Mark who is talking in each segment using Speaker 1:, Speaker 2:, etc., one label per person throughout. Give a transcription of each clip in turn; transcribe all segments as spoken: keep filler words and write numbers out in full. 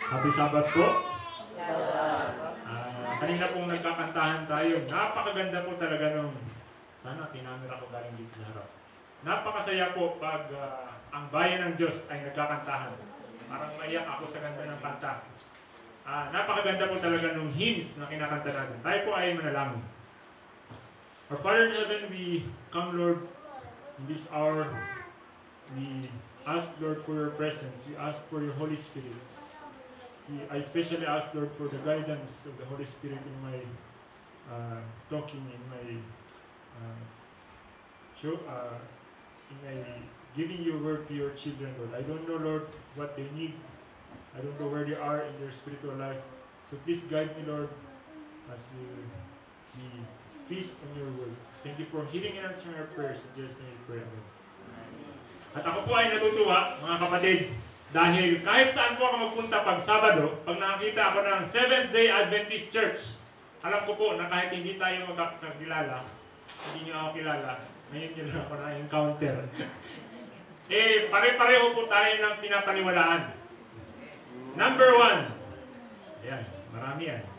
Speaker 1: Happy Sabbath po. Uh, kanina pong nagkakantahan tayo. Napakaganda po talaga nung, sana tinamira ko galing dito sa harap. Napakasaya po pag uh, ang bayan ng Diyos ay nagkakantahan. Parang maiyak ako sa ganda ng kanta. Uh, napakaganda po talaga nung hymns na kinakanta natin. Tayo po ay manalangin. Our Father in heaven, we come, Lord, in this hour. We ask, Lord, for your presence. We ask for your Holy Spirit. We, I especially ask, Lord, for the guidance of the Holy Spirit in my uh, talking, in my uh, show, uh, in my giving your word to your children, Lord. I don't know, Lord, what they need. I don't know where they are in their spiritual life. So please guide me, Lord, as you, we feast on your word. Thank you for hearing and answering our prayers. In Jesus' name we pray. Amen. At ako po ay natutuwa, mga kapatid, dahil kahit saan po ako magpunta pag Sabado, pag nakakita ako ng Seventh-day Adventist Church, alam ko po na kahit hindi tayo magkakilala, hindi nyo ako kilala, ngayon nyo lang ako na-encounter. eh, pare-pareho po tayo ng pinapaniwalaan. Number one. Ayan, marami yan.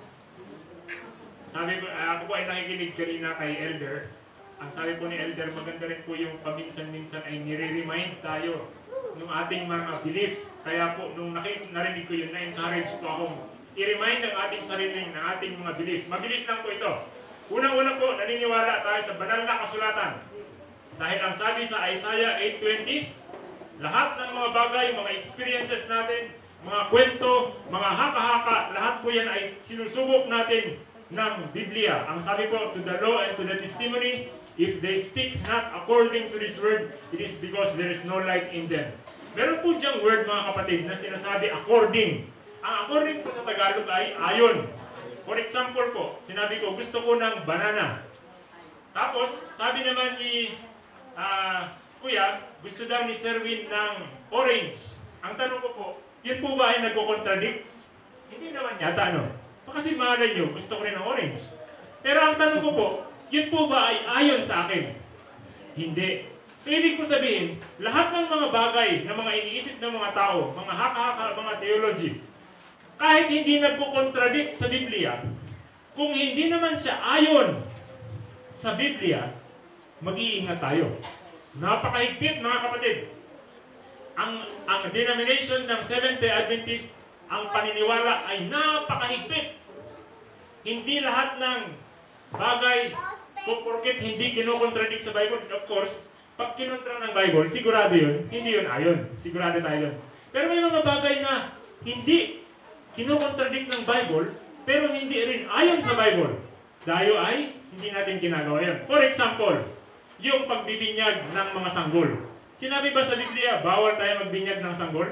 Speaker 1: Sabi ko, ako po ay nakikinig kanina kay Elder. Ang sabi po ni Elder, maganda rin po yung paminsan-minsan ay nire-remind tayo ng ating mga beliefs. Kaya po, nung narinig ko yun, na-encourage po akong i-remind ang ating sarili ng ating mga beliefs. Mabilis lang po ito. Unang-una po, naniniwala tayo sa banal na kasulatan. Dahil ang sabi sa Isaiah eight twenty, lahat ng mga bagay, mga experiences natin, mga kwento, mga haka-haka, lahat po yan ay sinusubok natin ng Biblia. Ang sabi po, to the law and to the testimony, if they speak not according to this word, it is because there is no light in them. Meron po diyang word, mga kapatid, na sinasabi according. Ang according po sa Tagalog ay ayon. For example po, sinabi ko, gusto ko ng banana. Tapos, sabi naman ni uh, Kuya, gusto daw ni Serwin ng orange. Ang tanong ko po, yun po ba ay nagko-contradict? Hindi naman yata, ano? Kasi malay nyo, gusto ko rin ng orange. Pero ang tanong ko po, yun po ba ay ayon sa akin? Hindi. So, ibig ko sabihin, lahat ng mga bagay na mga iniisip ng mga tao, mga haka-haka, mga theology, kahit hindi nagko-contradict sa Biblia, kung hindi naman siya ayon sa Biblia, mag-iingat tayo. Napakahigpit, mga kapatid. Ang, ang denomination ng Seventh-day Adventist, ang paniniwala ay napakahigpit. Hindi lahat ng bagay, kung porket hindi kinokontradict sa Bible, of course, pag kinontra ng Bible, sigurado yun, hindi yun ayon. Sigurado tayo yun. Pero may mga bagay na hindi kinokontradict ng Bible, pero hindi rin ayon sa Bible. Tayo ay hindi natin ginagawa yun. For example, yung pagbibinyag ng mga sanggol. Sinabi ba sa Biblia, bawal tayo magbinyag ng sanggol?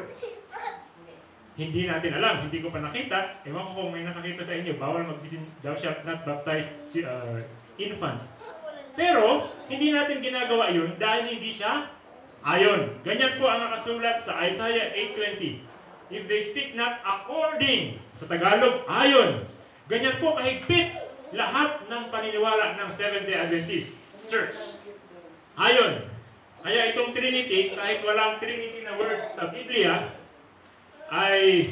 Speaker 1: Hindi natin alam, hindi ko pa nakita. Ewan ko kung may nakakita sa inyo, bawal mag-visit, thou shalt not baptize uh, infants. Pero, hindi natin ginagawa yun dahil hindi siya ayon. Ganyan po ang nakasulat sa Isaiah eight twenty. If they speak not according, sa Tagalog, ayon. Ganyan po kahigpit lahat ng paniniwala ng Seventh-day Adventist Church. Ayon. Kaya itong Trinity, kahit walang Trinity na word sa Biblia, ay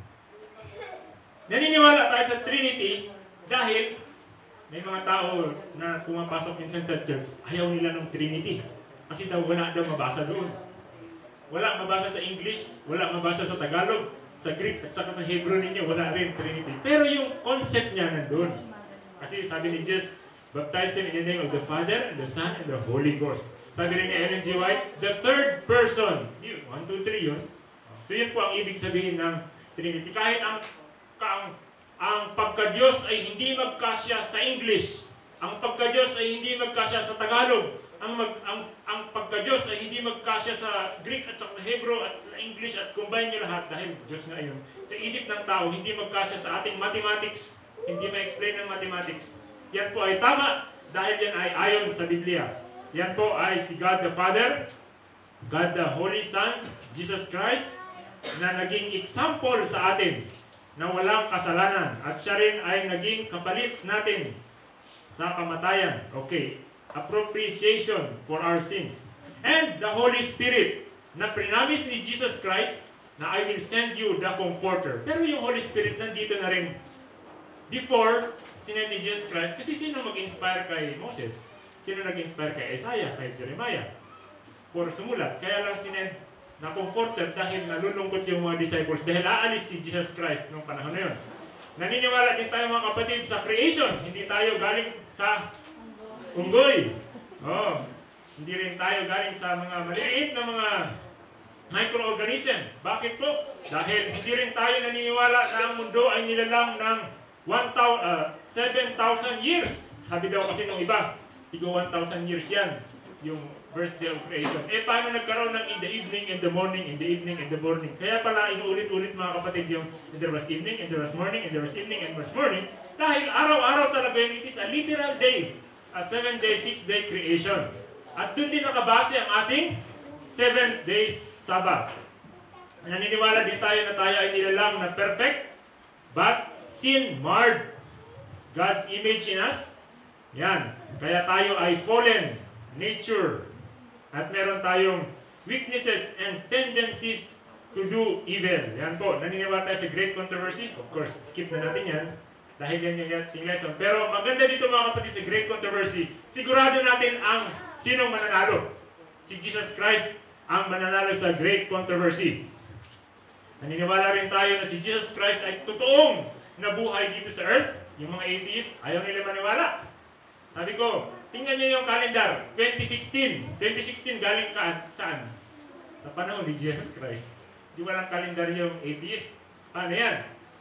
Speaker 1: naniniwala tayo sa Trinity dahil may mga tao na pumapasok minsan sa church, ayaw nila ng Trinity. Kasi daw wala daw mabasa doon. Wala mabasa sa English, wala mabasa sa Tagalog, sa Greek, at saka sa Hebrew ninyo, wala rin Trinity. Pero yung concept niya nandun. Kasi sabi ni Jesus, baptize them in the name of the Father, and the Son, and the Holy Ghost. Sabi rin ni Ellen G. White, the third person. Yun, one, two, three yun. So yun po ang ibig sabihin ng Trinity. Kahit ang, ang, ang pagka-Diyos ay hindi magkasya sa English, ang pagka-Diyos ay hindi magkasya sa Tagalog, ang, mag, ang, ang pagka-Diyos ay hindi magkasya sa Greek at sa Hebrew at English at combine nyo lahat dahil Diyos nga yun. Sa isip ng tao, hindi magkasya sa ating mathematics, hindi ma-explain ng mathematics. Yan po ay tama dahil yan ay ayon sa Biblia. Yan po ay si God the Father, God the Holy Son, Jesus Christ, na naging example sa atin na walang kasalanan. At siya rin ay naging kapalit natin sa kamatayan. Okay. Appreciation for our sins. And the Holy Spirit na prinamis ni Jesus Christ na I will send you the Comforter. Pero yung Holy Spirit nandito na rin before sinend ni Jesus Christ. Kasi sino mag-inspire kay Moses? Sino nag-inspire kay Isaiah, kay Jeremiah? For sumulat. Kaya lang sinend na Comforter dahil nalulungkot yung mga disciples. Dahil aalis si Jesus Christ noong panahon na yun. Naniniwala din tayo mga kapatid sa creation. Hindi tayo galing sa unggoy. Oh, hindi rin tayo galing sa mga maliliit na mga microorganism. Bakit po? Dahil hindi rin tayo naniniwala na ang mundo ay nilalang ng seven thousand years. Sabi daw kasi nung iba, tigo one thousand years yan, yung first day of creation. Eh, paano nagkaroon ng in the evening, in the morning, in the evening, in the morning? Kaya pala inuulit-ulit mga kapatid yung and there was evening, and there was morning, and there was evening, and there was morning. Dahil araw-araw talaga yun, it is a literal day. A seven day, six day creation. At doon din nakabase ang ating seventh day Sabbath. Naniniwala din tayo na tayo ay nilalang na perfect, but sin marred God's image in us. Yan. Kaya tayo ay fallen nature. At meron tayong weaknesses and tendencies to do evil. Yan po. Naniniwala tayo sa great controversy. Of course, skip na natin yan. Dahil yan yung ating lesson. Pero maganda dito mga kapatid sa great controversy. Sigurado natin ang sinong mananalo. Si Jesus Christ ang mananalo sa great controversy. Naniniwala rin tayo na si Jesus Christ ay totoong nabuhay dito sa earth. Yung mga atheists, ayaw nila maniwala. Sabi ko, tingnan niyo yung calendar. twenty sixteen. twenty sixteen galing ka saan? Sa panahon ni Jesus Christ. Di walang calendar yung atheist. Paano yan?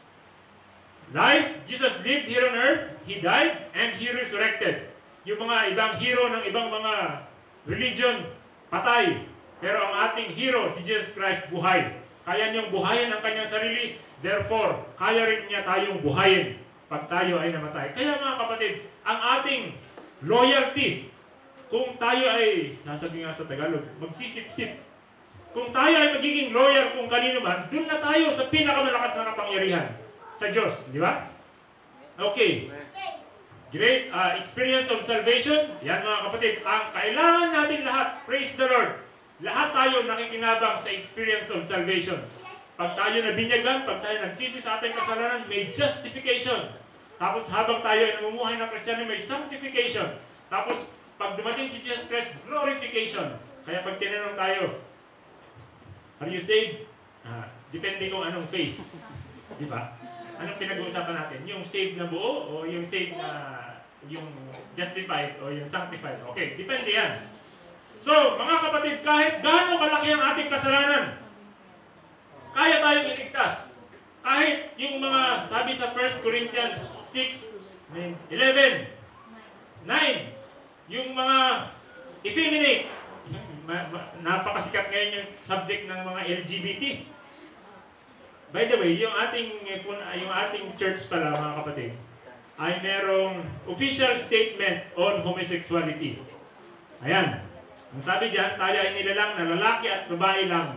Speaker 1: Life, Jesus lived here on earth, He died, and He resurrected. Yung mga ibang hero ng ibang mga religion, patay. Pero ang ating hero, si Jesus Christ, buhay. Kaya niyong buhayin ang kanyang sarili. Therefore, kaya rin niya tayong buhayin pag tayo ay namatay. Kaya mga kapatid, ang ating loyalty, kung tayo ay, sasabi nga sa Tagalog, magsisip-sip. Kung tayo ay magiging loyal kung kanino man, dun na tayo sa pinakamalakas na kapangyarihan sa Diyos. Di ba? Okay. Great uh, experience of salvation. Yan mga kapatid, ang kailangan natin lahat, praise the Lord, lahat tayo nakikinabang sa experience of salvation. Pag tayo nabinyagan, pag tayo nagsisi sa ating kasalanan, may justification. Tapos habang tayo ay namumuhay ng Kristiyano, may sanctification. Tapos pag dumating si Jesus Christ, glorification. Kaya pag tinanong tayo, are you saved? Ah, depende kung anong phase. Di ba? Anong pinag-uusapan natin? Yung saved na buo o yung saved na yung justified o yung sanctified? Okay, depende yan. So, mga kapatid, kahit gaano kalaki ang ating kasalanan, kaya tayong iligtas. Kahit yung mga, sabi sa First Corinthians six, eleven, nine, yung mga effeminate, napakasikat ngayon yung subject ng mga L G B T. By the way, yung ating, yung ating church pala, mga kapatid, ay merong official statement on homosexuality. Ayan. Ang sabi dyan, tayo ay nilalang na lalaki at babae lang.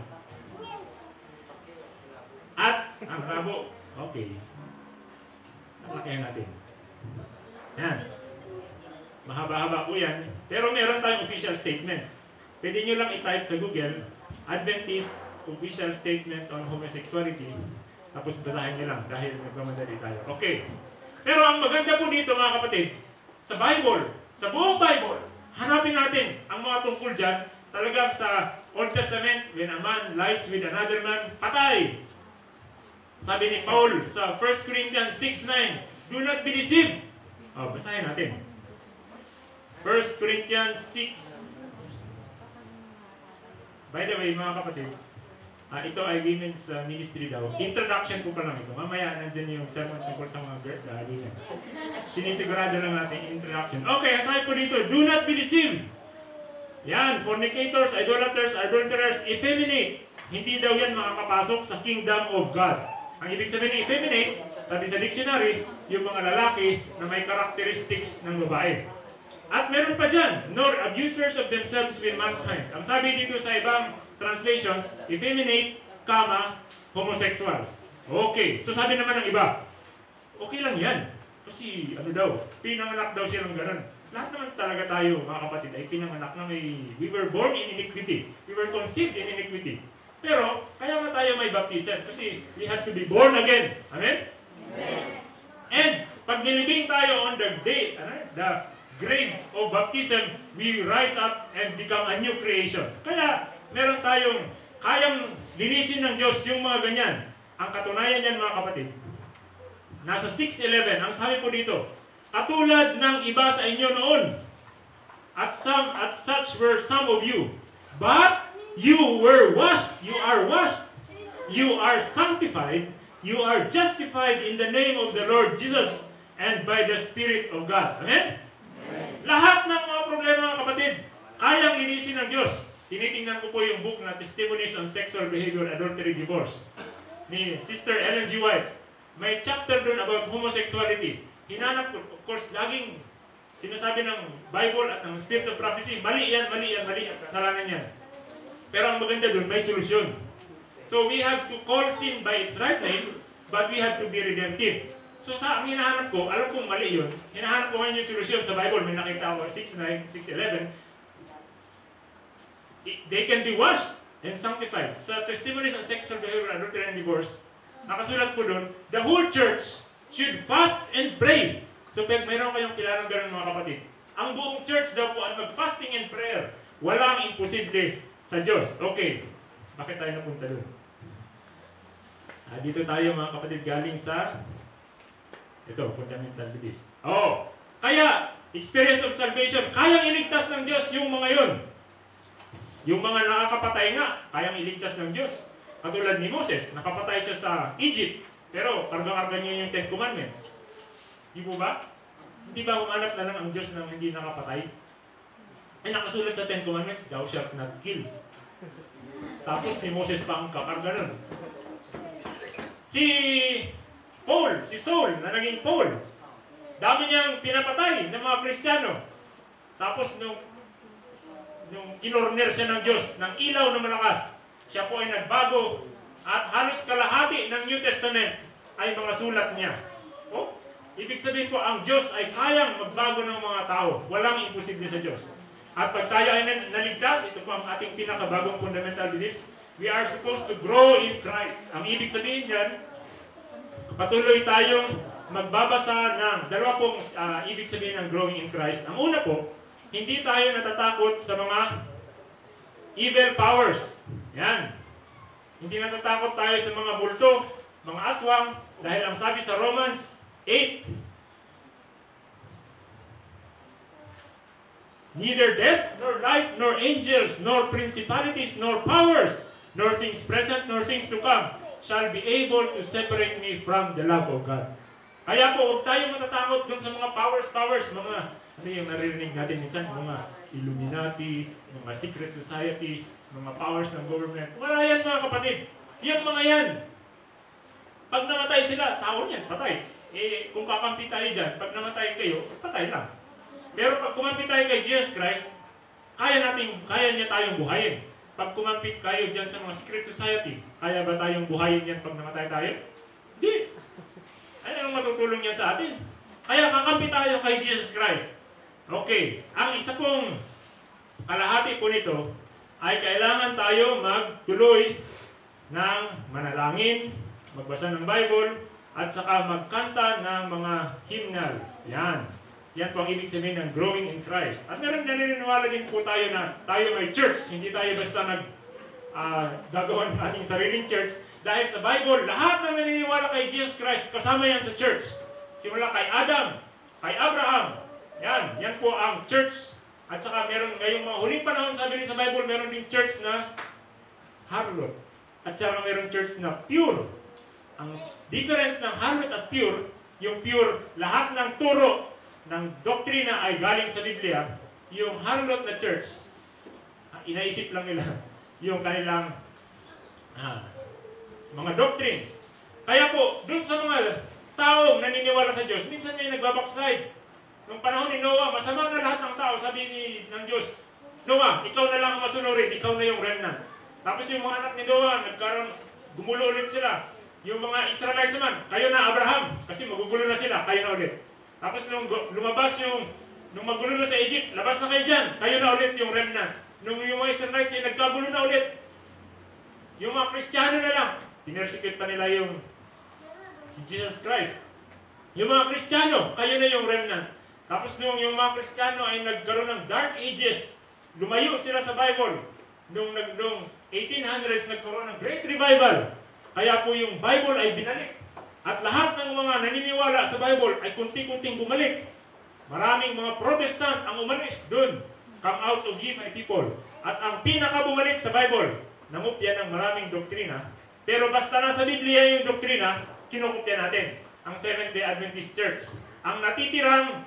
Speaker 1: At, ang rabo, okay. Napakihan natin. Yan. Mahaba-haba po yan. Pero meron tayong official statement. Pwede nyo lang i-type sa Google, Adventist Official Statement on Homosexuality. Tapos basahin nyo lang dahil nagmamadali tayo. Okay. Pero ang maganda po dito mga kapatid, sa Bible, sa buong Bible, hanapin natin ang mga tungkol dyan. Talagang sa Old Testament, when a man lies with another man, patay. Sabi ni Paul sa First Corinthians six nine, do not be deceived. O, basahin natin. First Corinthians six. By the way, mga kapatid, uh, ito ay women's uh, ministry daw. Introduction po pa lang ito. Mamaya, nandyan yung sermon tungkol sa mga girl. Uh, Sinisigurado lang natin introduction. Okay, aside po dito, do not be deceived. Yan, fornicators, idolaters, adulterers, effeminate. Hindi daw yan makakapasok sa kingdom of God. Ang ibig sabihin ng effeminate, sabi sa dictionary, yung mga lalaki na may characteristics ng babae. At meron pa dyan, nor abusers of themselves with mankind. Ang sabi dito sa ibang translations, effeminate, comma, homosexuals. Okay, so sabi naman ng iba, okay lang yan. Kasi ano daw, pinanganak daw siya ng ganun. Lahat naman talaga tayo, mga kapatid, ay pinanganak na may, we were born in iniquity. We were conceived in iniquity. Pero, kaya nga tayo may baptism kasi we have to be born again. Amen? Amen. And, pag nilibing tayo on the day, ano, the grave of baptism, we rise up and become a new creation. Kaya, meron tayong kayang linisin ng Diyos yung mga ganyan. Ang katunayan niyan, mga kapatid, nasa six eleven, ang sabi po dito, katulad ng iba sa inyo noon, at some at such were some of you, but you were washed, you are washed, you are sanctified, you are justified in the name of the Lord Jesus and by the Spirit of God. Amen? Amen. Lahat ng mga problema, mga kapatid, kayang linisin ng Diyos. Tinitingnan ko po yung book na Testimonies on Sexual Behavior, Adultery, Divorce ni Sister Ellen G. White. May chapter doon about homosexuality. Hinanap ko, of course, laging sinasabi ng Bible at ng Spirit of Prophecy, mali yan, mali yan, mali yan, kasalanan yan. Pero ang maganda doon, may solusyon. So we have to call sin by its right name, but we have to be redemptive. So sa ang hinahanap ko, alam kong mali yun, hinahanap ko ngayon yung solusyon sa Bible, may nakita ako six nine, six eleven, they can be washed and sanctified. Sa Testimonies on Sexual Behavior, Adultery, and Divorce, nakasulat po doon, the whole church should fast and pray. So pag mayroon kayong kilalang ganun, mga kapatid, ang buong church daw po ay mag-fasting and prayer. Walang imposible sa Diyos. Okay, bakit tayo napunta doon? Ah, dito tayo, mga kapatid, galing sa ito, fundamental beliefs. Oh, kaya, experience of salvation, kayang iligtas ng Diyos yung mga yun. Yung mga nakakapatay nga, kayang iligtas ng Diyos. Katulad ni Moses, nakapatay siya sa Egypt, pero karga-karga niya yung Ten Commandments. Di po ba? Hindi ba humanap na lang ang Diyos ng hindi nakapatay? Ay nakasulat sa Ten Commandments, thou shalt not kill. Tapos si Moses pa ang kakarga nun. Si Paul, si Saul, na naging Paul, dami niyang pinapatay ng mga Kristiyano. Tapos nung, nung kinorner siya ng Diyos, ng ilaw na malakas, siya po ay nagbago at halos kalahati ng New Testament ay mga sulat niya. Oh, ibig sabihin po, ang Diyos ay kayang magbago ng mga tao. Walang imposible sa Diyos. At pag tayo ay naligtas, ito po ang ating pinakabagong fundamental beliefs, we are supposed to grow in Christ. Ang ibig sabihin dyan, patuloy tayong magbabasa ng dalawa pong uh, ibig sabihin ng growing in Christ. Ang una po, hindi tayo natatakot sa mga evil powers. Yan. Hindi natatakot tayo sa mga multo, mga aswang, dahil ang sabi sa Romans eight, neither death, nor life, nor angels, nor principalities, nor powers, nor things present, nor things to come, shall be able to separate me from the love of God. Kaya po, huwag tayo matatakot dun sa mga powers, powers, mga, ano yung naririnig natin minsan, mga Illuminati, mga secret societies, mga powers ng government. Wala yan, mga kapatid. Yung mga yan. Pag namatay sila, tao yan, patay. Eh, kung kakampi tayo dyan, pag namatay kayo, patay lang. Pero pag kumampi tayo kay Jesus Christ, kaya natin, kaya niya tayong buhayin. Pag kumampi kayo dyan sa mga secret society, kaya ba tayong buhayin yan pag namatay tayo? Hindi. Ano ang matutulong niya sa atin? Kaya kakampi tayo kay Jesus Christ. Okay. Ang isa pong kalahati po nito ay kailangan tayo magtuloy ng manalangin, magbasa ng Bible, at saka magkanta ng mga hymnals. Yan. Yan po ang ibig sabihin ng growing in Christ. At meron naniniwala din po tayo na tayo may church. Hindi tayo basta nag uh, gagawa ng ating sariling church. Dahil sa Bible, lahat ng naniniwala kay Jesus Christ, kasama yan sa church. Simula kay Adam, kay Abraham. Yan. Yan po ang church. At saka meron ngayong mga huling panahon, sabi rin sa Bible, meron din church na harlot. At saka meron church na pure. Ang difference ng harlot at pure, yung pure, lahat ng turo ng doktrina ay galing sa Biblia. Yung harlot na church, inaisip lang nila yung kanilang ah, mga doctrines. Kaya po, dun sa mga taong naniniwala sa Diyos, minsan may nagbabackslide. Nung panahon ni Noah, masama na lahat ng tao, sabi ni, ng Diyos, Noah, ikaw na lang ang masunurin, ikaw na yung remnant. Tapos yung mga anak ni Noah, nagkaroon, gumulo ulit sila. Yung mga Israelites naman, kayo na Abraham, kasi magugulo na sila, kayo na ulit. Tapos nung lumabas yung, nung magulo na sa Egypt, labas na kayo dyan, kayo na ulit yung remnant. Nung yung mga Israelites ay nagkagulo na ulit, Yung mga Kristiyano na lang, pinersecute pa nila yung si Jesus Christ. Yung mga Kristiyano, kayo na yung remnant. Tapos nung yung mga Kristiyano ay nagkaroon ng Dark Ages, lumayo sila sa Bible. Nung, nung eighteen hundreds, nagkaroon ng Great Revival. Kaya po yung Bible ay binalik. At lahat ng mga naniniwala sa Bible ay kunti-kunting bumalik. Maraming mga Protestant ang umalis doon. Come out of ye my people. At ang pinaka bumalik sa Bible, nangupya ng maraming doktrina. Pero basta nasa Biblia yung doktrina, kinukupya natin. Ang Seventh-day Adventist Church. Ang natitirang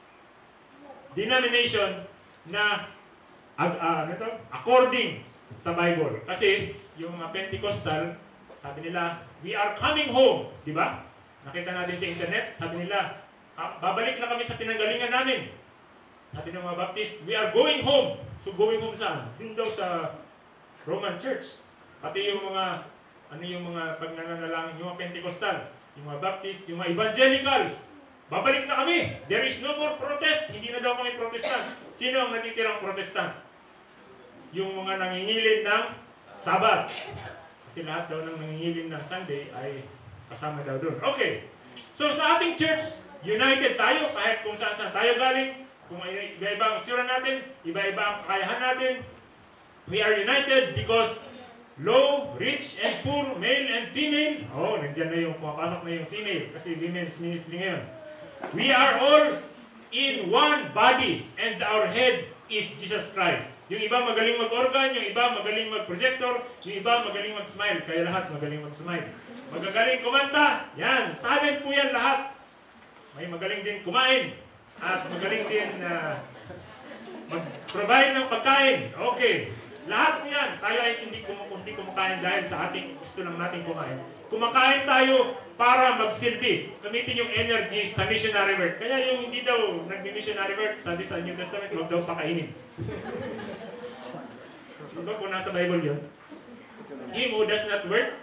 Speaker 1: denomination na uh, uh, ano to? According sa Bible. Kasi yung mga Pentecostal, sabi nila, we are coming home. Di ba? Nakita natin sa internet, sabi nila, ah, babalik na kami sa pinanggalingan namin. Sabi ng mga Baptist, we are going home. So going home saan? Yun daw sa Roman Church. Pati yung mga, ano yung mga pagnanalangin, yung mga Pentecostal, yung mga Baptist, yung mga Evangelicals. Babalik na kami. There is no more protest. Hindi na daw kami protestant. Sino ang natitirang protestant? Yung mga nangingilin ng Sabat. Kasi lahat daw ng nangingilin ng Sunday ay kasama daw doon. Okay. So sa ating church, united tayo kahit kung saan-saan tayo galing. Kung iba-iba ang itsura natin, iba-iba ang kakayahan natin. We are united because low, rich, and poor, male and female. Oh, nandiyan na yung pumapasok na yung female kasi women's ministry ngayon. We are all in one body and our head is Jesus Christ. Yung iba magaling mag-organ, yung iba magaling mag-projector, yung iba magaling mag-smile. Kaya lahat magaling mag-smile. Magagaling kumanta, yan. Talent po yan lahat. May magaling din kumain. At magaling din uh, mag-provide ng pagkain. Okay. Lahat po yan. Tayo ay hindi, kum hindi kumakain dahil sa ating gusto lang natin kumain. Kumakain tayo para magsilbi. Gamitin yung energy sa missionary work. Kaya yung hindi daw nag-missionary work, sabi sa New Testament, huwag daw pakainin. Diba po nasa Bible yun? Him who does not work,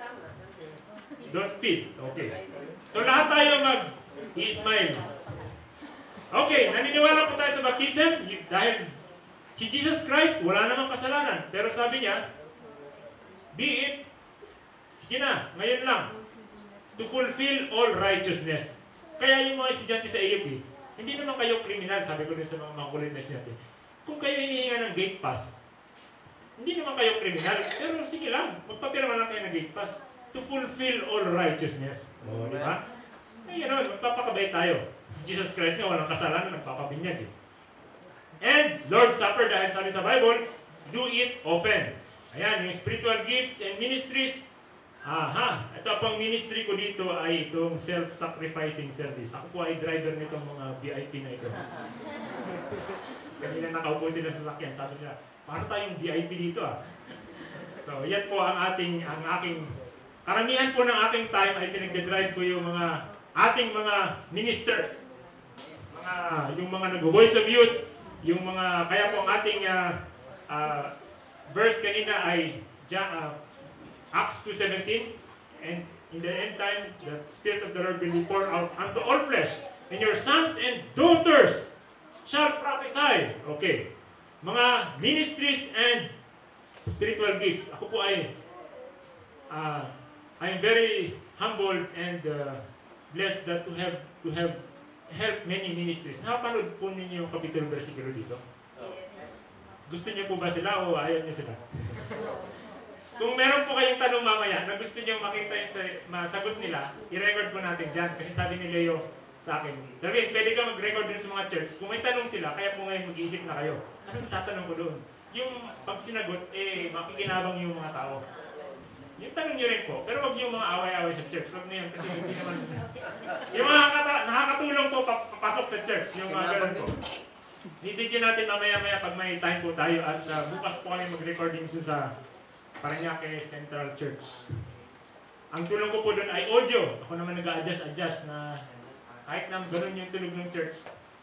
Speaker 1: don't feed. Okay. So lahat tayo mag-i-smile. Okay, naniniwala po tayo sa baptism dahil si Jesus Christ, wala namang kasalanan. Pero sabi niya, be it, sige na, ngayon lang, to fulfill all righteousness. Kaya yung mga estudyante sa A U P, hindi naman kayo kriminal, sabi ko din sa mga makulit na estudyante. Kung kayo hinihinga ng gate pass, hindi naman kayo kriminal, pero sige lang, magpapirma lang kayo ng gate pass to fulfill all righteousness. O, di ba? Eh, yun, magpapakabay tayo. Jesus Christ nga, walang kasalanan, nagpapabinyag eh. And Lord's Supper, dahil sabi sa Bible, do it often. Ayan, yung spiritual gifts and ministries. Aha, ito pang ministry ko dito ay itong self-sacrificing service. Ako po ay driver nitong mga V I P na ito. Kanina nakaupo sila sa sakyan, sabi nila, paano tayong V I P dito ah? So, yan po ang ating, ang aking, karamihan po ng aking time ay pinag-drive ko yung mga, ating mga ministers. Mga, yung mga nag-voice of youth, yung mga, kaya po ang ating uh, uh, verse kanina ay uh, Acts two seventeen, and in the end time, the Spirit of the Lord will be poured out unto all flesh, and your sons and daughters shall prophesy. Okay. Mga ministries and spiritual gifts. Ako po ay uh, I am very humbled and uh, blessed that to have to have helped many ministries. Nakapanood po ninyo yung kapitulo versikulo dito? Yes. Gusto niyo po ba sila o ayaw niyo sila? Kung meron po kayong tanong mamaya na gusto niyo makita yung sa, masagot nila, i-record po natin dyan. Kasi sabi ni Leo sa akin, sabihin, pwede ka mag-record din sa mga church. Kung may tanong sila, kaya po ngayon mag-iisip na kayo. Anong tatanong ko doon? Yung pag sinagot, eh, makikinabang yung mga tao. Yung tanong niyo rin po, pero wag yung mga away-away sa church. Wag na yan, kasi hindi naman... yung mga nakakatulong po papasok sa church, yung mga ganun po. Nitidyo natin mamaya-maya pag may time po tayo at uh, bukas po kami mag-recording sa Parañaque Central Church. Ang tulong ko po doon ay audio. Ako naman nag-a-adjust-adjust na kahit na ganun yung tunog ng church.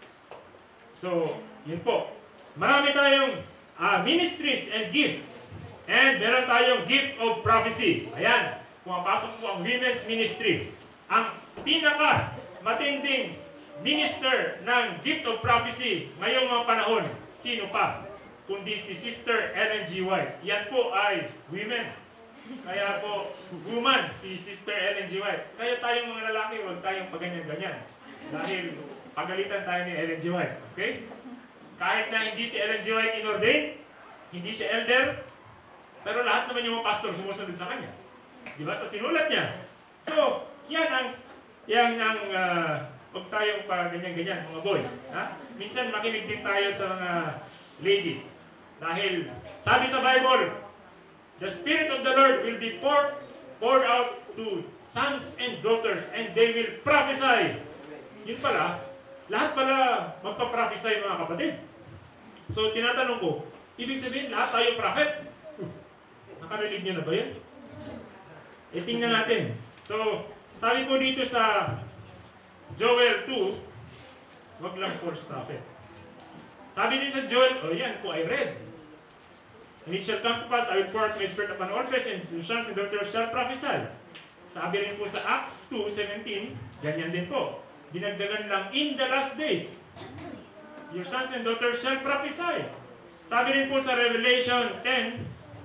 Speaker 1: So, yun po. Marami tayong uh, ministries and gifts. And meron tayong gift of prophecy. Ayan, pumapasok po ang women's ministry. Ang pinaka matinding minister ng gift of prophecy ngayong mga panahon, sino pa? Kundi si Sister Ellen G. White. Yan po ay women. Kaya po, woman, si Sister Ellen G. White. Kaya tayong mga lalaki, huwag tayong paganyan-ganyan. Dahil pagalitan tayo ni Ellen G. White. Okay? Kahit na hindi si Ellen G. White inordain, hindi siya elder, pero lahat naman yung mga pastor sumusunod sa kanya. Di ba? Sa sinulat niya. So, yan ang, yan ang, uh, huwag tayong paganyan-ganyan, mga boys. Ha? Minsan makinig din tayo sa mga ladies. Dahil, sabi sa Bible, the Spirit of the Lord will be poured, poured out to sons and daughters, and they will prophesy. Yun pala, lahat pala magpa-prophesy mga kapatid. So, tinatanong ko, ibig sabihin, lahat tayo prophet? Nakarinig niyo na ba yan? E, tingnan natin. So, sabi po dito sa Joel two, wag lang false prophet. Sabi din sa Joel, oh yan po, I read. And it shall come to pass, I will pour out my spirit upon all flesh, and your sons and daughters shall prophesy. Sabi rin po sa Acts two seventeen, ganyan din po. Dinagdagan lang, in the last days, your sons and daughters shall prophesy. Sabi rin po sa Revelation ten,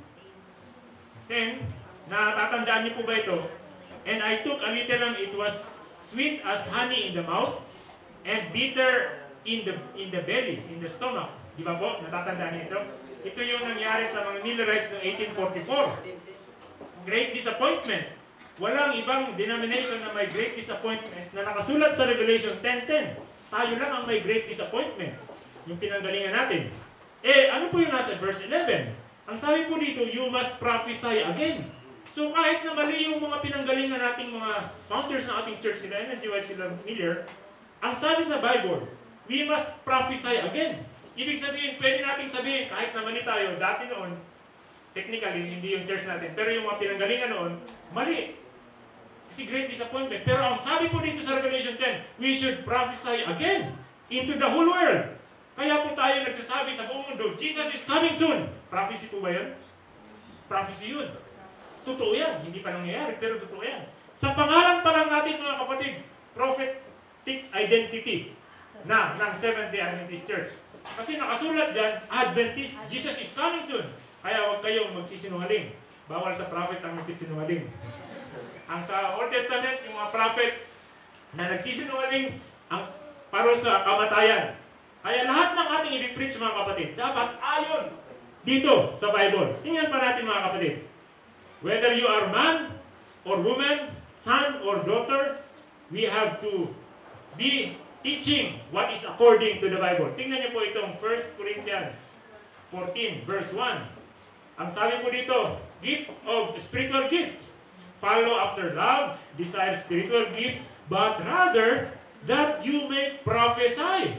Speaker 1: ten, na tatandaan niyo po ba ito? And I took a little, and it was sweet as honey in the mouth, and bitter in the in the belly, in the stomach. Di ba po? Natatandaan niyo ito? Ito yung nangyari sa mga Millerites noong eighteen forty-four. Great disappointment. Walang ibang denomination na may great disappointment na nakasulat sa Revelation ten ten. Tayo lang ang may great disappointment. Yung pinanggalingan natin. Eh, ano po yung nasa verse eleven? Ang sabi po dito, you must prophesy again. So kahit na mali yung mga pinanggalingan nating mga founders ng ating church, sila Ellen G. White, sila Miller, ang sabi sa Bible, we must prophesy again. Ibig sabihin, pwede nating sabihin, kahit na mali tayo, dati noon, technically, hindi yung church natin, pero yung mga pinanggalingan noon, mali. Kasi great disappointment. Pero ang sabi po dito sa Revelation ten, we should prophesy again into the whole world. Kaya po tayo nagsasabi sa buong mundo, Jesus is coming soon. Prophecy po ba yun? Prophecy yun. Totoo yan. Hindi pa nangyayari, pero totoo yan. Sa pangalan pa lang natin mga kapatid, prophetic identity na ng Seventh-day Adventist Church. Kasi nakasulat dyan, Adventist, Jesus is coming soon. Kaya huwag kayong magsisinungaling. Bawal sa prophet ang magsisinungaling. Ang sa Old Testament, yung mga prophet na nagsisinungaling, ang parusa, kamatayan. Kaya lahat ng ating i-preach mga kapatid, dapat ayon dito sa Bible. Tingnan pa natin mga kapatid. Whether you are man or woman, son or daughter, we have to be teaching what is according to the Bible. Tingnan niyo po itong First Corinthians fourteen, verse one. Ang sabi po dito, gift of spiritual gifts. Follow after love, desire spiritual gifts, but rather that you may prophesy.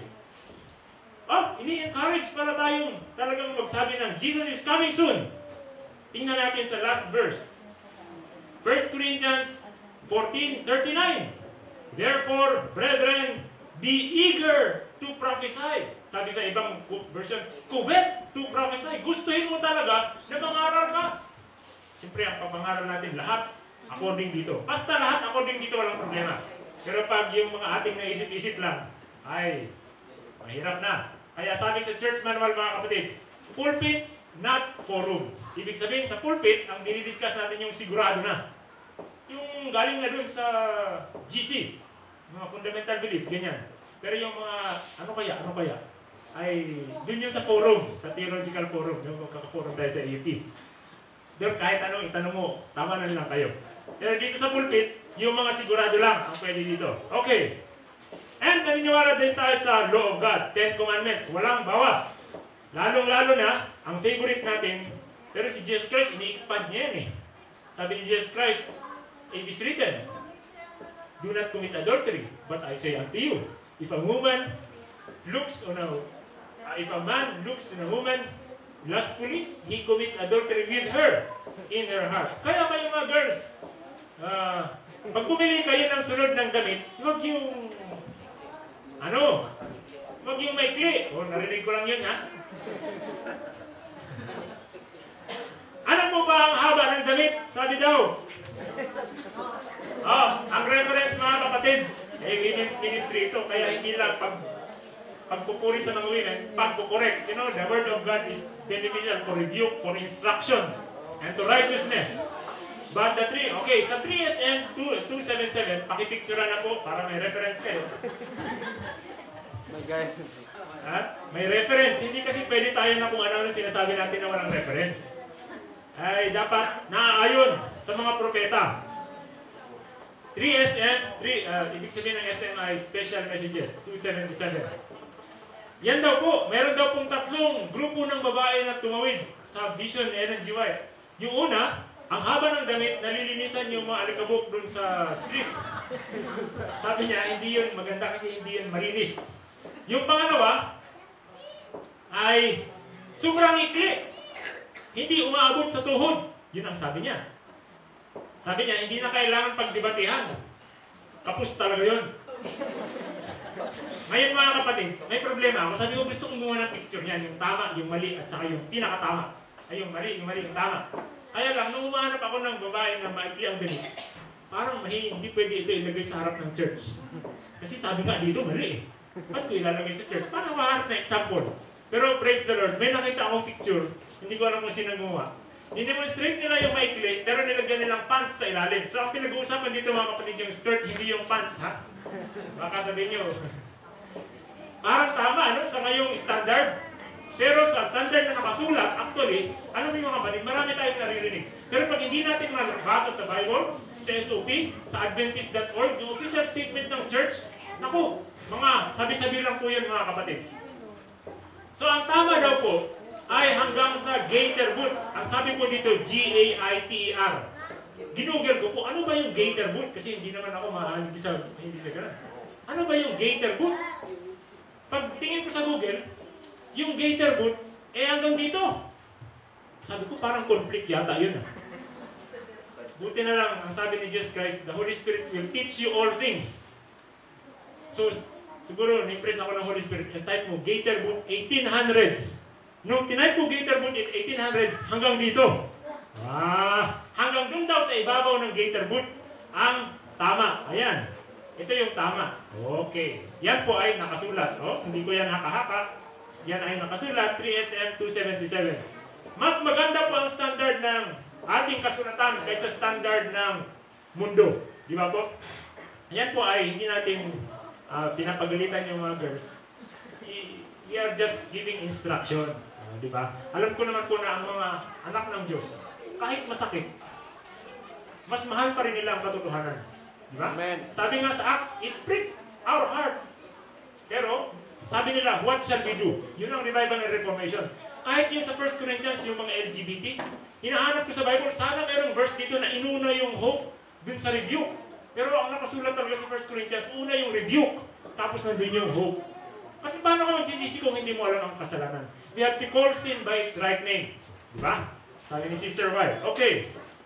Speaker 1: Oh, ini-encourage para tayong talagang magsabi ng Jesus is coming soon. Tingnan natin sa last verse. First Corinthians fourteen thirty-nine. Therefore, brethren, be eager to prophesy. Sabi sa ibang version, covet to prophesy. Gustuhin mo talaga na mangaral ka. Siyempre, ang papangaral natin lahat according dito. Basta lahat according dito, walang problema. Pero pag yung mga ating naisip-isip lang, ay, mahirap na. Kaya sabi sa church manual mga kapatid, pulpit, not forum. Ibig sabihin sa pulpit, ang dinidiscuss natin yung sigurado na. Yung galing na dun sa G C, mga fundamental beliefs, ganyan. Pero yung mga, ano kaya, ano kaya, ay dun yun sa forum, sa theological forum, yung kaka-forum tayo sa A U P. Doon kahit anong itanong mo, tama na lang kayo. Pero dito sa pulpit, yung mga sigurado lang ang pwede dito. Okay. And naniniwala din tayo sa law of God, Ten Commandments, walang bawas. Lalong-lalo na, ang favorite natin, pero si Jesus Christ, ini-expand niya yan eh. Sabi ni Jesus Christ, it is written, do not commit adultery, but I say unto you, if a woman looks on a, uh, if a man looks on a woman lustfully, he commits adultery with her in her heart. Kaya kayo mga girls, uh, pag bumili kayo ng sunod ng damit, huwag yung, ano, huwag yung maikli. O, narinig ko lang yun, ha? Ano mo ba ang haba ng damit? Sabi daw. Oh, ang reference mga kapatid, eh, women's ministry ito, kaya hindi lang pag pagpupuri sa mga women, pagpukorek. You know, the word of God is beneficial for rebuke, for instruction, and to righteousness. But the three, okay, sa three S M two seventy-seven, pakipicturean na po para may reference kayo.
Speaker 2: May guidance.
Speaker 1: Ha? May reference. Hindi kasi pwede tayo na kung ano-ano sinasabi natin na walang reference. Ay dapat naaayon sa mga propeta. three S M, three, uh, ibig sabihin ng S M I, Special Messages, two seventy-seven. Yan daw po, meron daw pong tatlong grupo ng babae na tumawid sa Vision Ellen G. White. Yung una, ang haba ng damit, nalilinisan yung mga alikabok dun sa strip. Sabi niya, hindi yun maganda kasi hindi yun malinis. Yung pangalawa, ay sobrang ikli. Hindi umaabot sa tuhod. Yun ang sabi niya. Sabi niya, hindi na kailangan pagdebatihan. Kapos talaga yun. Ngayon mga kapatid, may problema ako. Sabi ko, gusto kong gumawa ng picture niyan. Yung tama, yung mali, at saka yung pinakatama. Ay, yung mali, yung mali, yung tama. Kaya lang, nung umahanap ako ng babae na maikli ang ganit, parang mahi, hindi pwede ito ilagay sa harap ng church. Kasi sabi nga dito, mali eh. Ba't ko ilalagay sa church? Paano mahanap na example? Pero praise the Lord, may nakita akong picture. Hindi ko alam kung sino gumawa. Dinemonstrate nila yung maikli, pero nilagyan nilang pants sa ilalim. So ang pinag-uusapan dito mga kapatid, yung skirt, hindi yung pants, ha? Baka sabihin nyo, parang tama, ano, sa ngayong standard. Pero sa standard na nakasulat, actually, ano yung mga kapatid, marami tayong naririnig. Pero pag hindi natin mabasa sa Bible, sa S O P, sa Adventist dot org, yung official statement ng church, naku, mga sabi-sabi lang po yun mga kapatid. So ang tama daw po, ay hanggang sa gaiter boot. Ang sabi po dito, G A I T E R. Ginugel ko po, ano ba yung gaiter boot? Kasi hindi naman ako mahalig sa, hindi sa ganun. Ano ba yung gaiter boot? Pag tingin ko sa Google, yung gaiter boot, eh hanggang dito. Sabi ko, parang conflict yata yun. Ah. Buti na lang, ang sabi ni Jesus Christ, the Holy Spirit will teach you all things. So, siguro, na-impress ako ng Holy Spirit. Type mo, gaiter boot, eighteen hundreds. Nung tinype ko gaiter boot, eighteen hundreds, hanggang dito. Ah, hanggang dun daw sa ibabaw ng gaiter boot, ang tama. Ayan. Ito yung tama. Okay. Yan po ay nakasulat. Oh, hindi ko yan haka-haka. Yan ay nakasulat, three S M two seventy-seven. Mas maganda po ang standard ng ating kasulatan kaysa standard ng mundo. Di ba po? Yan po ay hindi natin uh, pinapagalitan yung mga girls. We are just giving instruction. Uh, di ba? Alam ko naman po na ang mga anak ng Diyos, kahit masakit, mas mahal pa rin nila ang katotohanan. Di ba? Sabi nga sa Acts, it pricked our heart. Pero, sabi nila, what shall we do? Yun ang revival and reformation. Kahit yung sa First Corinthians, yung mga L G B T, hinahanap ko sa Bible, sana merong verse dito na inuna yung hope dun sa rebuke. Pero ang nakasulat talaga sa First Corinthians, una yung rebuke, tapos nandun yung hope. Kasi paano ka magsisisi kung hindi mo alam ang kasalanan? We have to call sin by its right name. Diba? Sabi ni Sister White. Okay.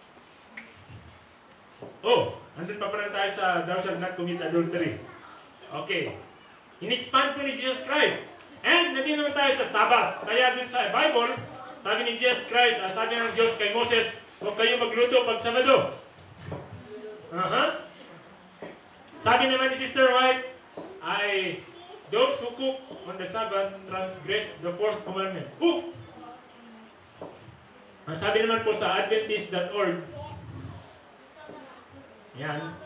Speaker 1: Oh, nandun pa pala tayo sa thou shalt not commit adultery. Okay. In-expand po ni Jesus Christ. And nandun naman tayo sa Sabbath. Kaya dun sa Bible, sabi ni Jesus Christ, uh, sabi ng Diyos kay Moses, huwag kayo magluto pag Sabado. Uh-huh. Sabi naman ni Sister White, ay those who cook on the Sabbath transgress the fourth commandment. Cook! Ang sabi naman po sa Adventist dot org, yan.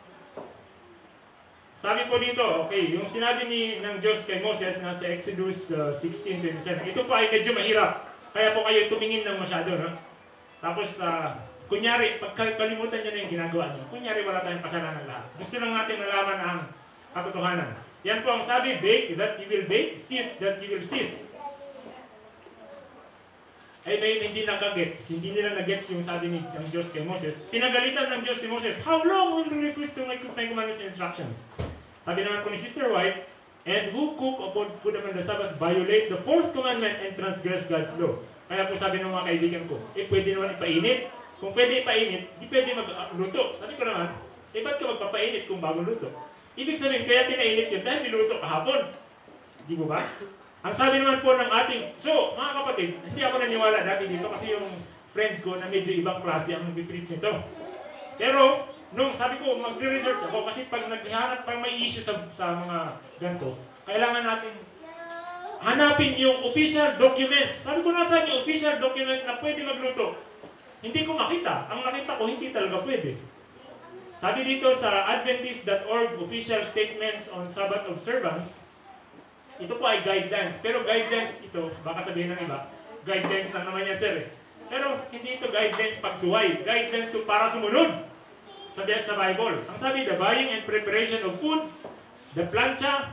Speaker 1: Sabi po dito, okay, yung sinabi ni ng Diyos kay Moses na sa Exodus uh, sixteen twenty-seven, ito po ay medyo mahirap. Kaya po kayo tumingin ng masyado, no? Tapos, uh, kunyari, pagkalimutan nyo na yung ginagawa nyo, kunyari wala tayong kasalanan lahat. Gusto lang natin nalaman ang katotohanan. Yan po ang sabi, bake that you will bake, sit that you will sit. Ay may hindi nagagets, hindi nila nagets yung sabi ni ng Diyos kay Moses. Pinagalitan ng Diyos si Moses, how long will you refuse to make my commandments and instructions? Sabi naman po ni Sister White, and who cook upon food upon the Sabbath violate the fourth commandment and transgress God's law. Kaya po sabi ng mga kaibigan ko, eh pwede naman ipainit. Kung pwede ipainit, di pwede magluto. Sabi ko naman, eh ba't ka magpapainit kung bago luto? Ibig sabihin, kaya pinainit yun dahil niluto kahapon. Di mo ba? Ang sabi naman po ng ating, so mga kapatid, hindi ako naniwala dati dito kasi yung friend ko na medyo ibang klase ang nag-preach nito. Pero, nung sabi ko, mag-research ako kasi pag naghahanap, pag may issue sa, sa mga ganito, kailangan natin hanapin yung official documents. Sabi ko, nasaan yung official document na pwede magluto? Hindi ko makita. Ang nakita ko, hindi talaga pwede. Sabi dito sa Adventist dot org official statements on Sabbath observance, ito po ay guidelines. Pero guidelines ito, baka sabihin ng iba, guidelines lang naman yan, sir. Eh. Pero hindi ito guidelines pagsuway. Guidelines ito para sumunod. Sabi sa Bible. Ang sabi, the buying and preparation of food, the plancha,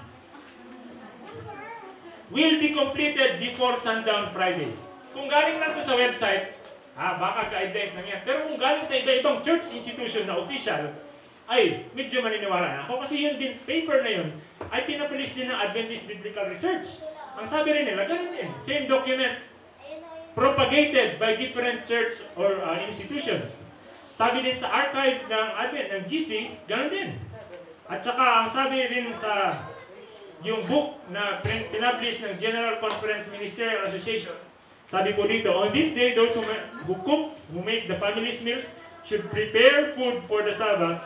Speaker 1: will be completed before sundown Friday. Kung galing lang ito sa website, ah, baka guidelines lang yan. Pero kung galing sa iba-ibang church institution na official, ay, medyo maniniwala na ako. Kasi yun din, paper na yun, ay pinapublish din ng Adventist Biblical Research. Ang sabi rin nila, ganun din. Same document, propagated by different church or uh, institutions. Sabi din sa archives ng Advent, ng G C, ganun din. At saka, ang sabi din sa yung book na pinablish ng General Conference Ministerial Association, sabi po dito, on this day, those who, who cook, who make the family's meals, should prepare food for the Sabbath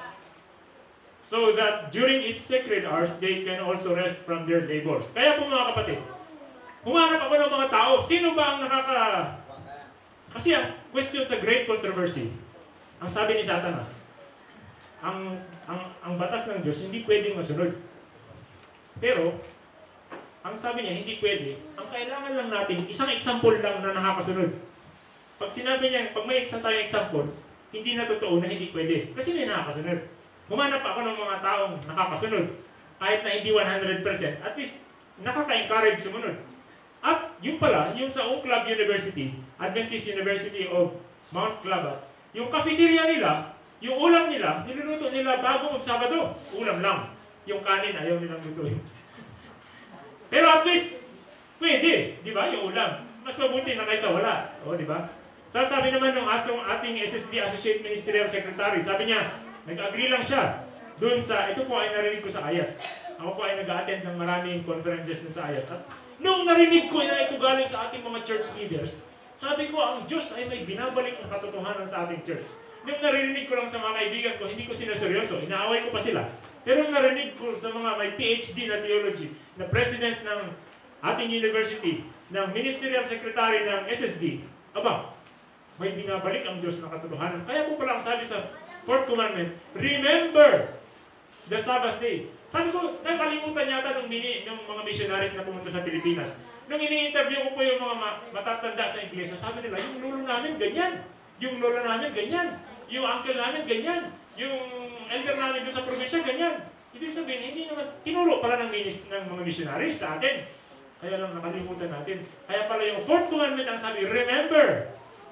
Speaker 1: so that during its sacred hours, they can also rest from their labors. Kaya po mga kapatid, humanap ako ng mga tao, sino ba ang nakaka... Kasi ang question sa great controversy, ang sabi ni Satanas, ang, ang, ang batas ng Diyos hindi pwedeng masunod. Pero, ang sabi niya, hindi pwede. Ang kailangan lang natin, isang example lang na nakakasunod. Pag sinabi niya, pag may isang tayong example, hindi na totoo na hindi pwede. Kasi may nakakasunod. Humanap ako ng mga taong nakakasunod. Kahit na hindi one hundred percent, at least nakaka-encourage sumunod. At yung pala, yung sa Oak Club University, Adventist University of Mount Clabat, yung cafeteria nila, yung ulam nila, niluluto nila bago mag-Sabado. Ulam lang. Yung kanin, ayaw nilang lutuin. Pero at least, pwede, di ba, yung ulam. Mas mabuti na kaysa wala. O, di ba? Sasabi naman ng asong ating S S D, Associate Ministerial Secretary, sabi niya, nag-agree lang siya doon sa, ito po ay narinig ko sa I A S. Ako po ay nag-attend ng maraming conferences dun sa I A S. At nung narinig ko na ito galing sa ating mga church leaders, sabi ko, ang Diyos ay may binabalik ang katotohanan sa ating church. Nung narinig ko lang sa mga kaibigan ko, hindi ko sinaseryoso, inaaway ko pa sila. Pero nung narinig ko sa mga may P H D na theology, na president ng ating university, ng ministerial secretary ng S S D, aba, may binabalik ang Diyos na katotohanan. Kaya po pala ang sabi sa fourth commandment, remember the Sabbath day. Sabi ko, nakalimutan yata ng, mini, ng mga missionaries na pumunta sa Pilipinas. Nung ini-interview ko po yung mga matatanda sa iglesia, sabi nila, yung lolo namin ganyan, yung lola namin ganyan, yung uncle namin ganyan, yung elder namin doon sa probinsya ganyan. Ibig sabihin, hindi naman, tinuro pala ng, minis, ng mga missionaries sa atin. Kaya lang nakalimutan natin. Kaya pala yung fourth commandment ang sabi, remember.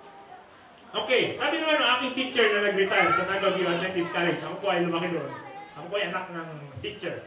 Speaker 1: Okay, sabi naman ng aking teacher na nag-retire sa Naga View Adventist College, ako po ay lumaki doon. Ako po ay anak ng teacher.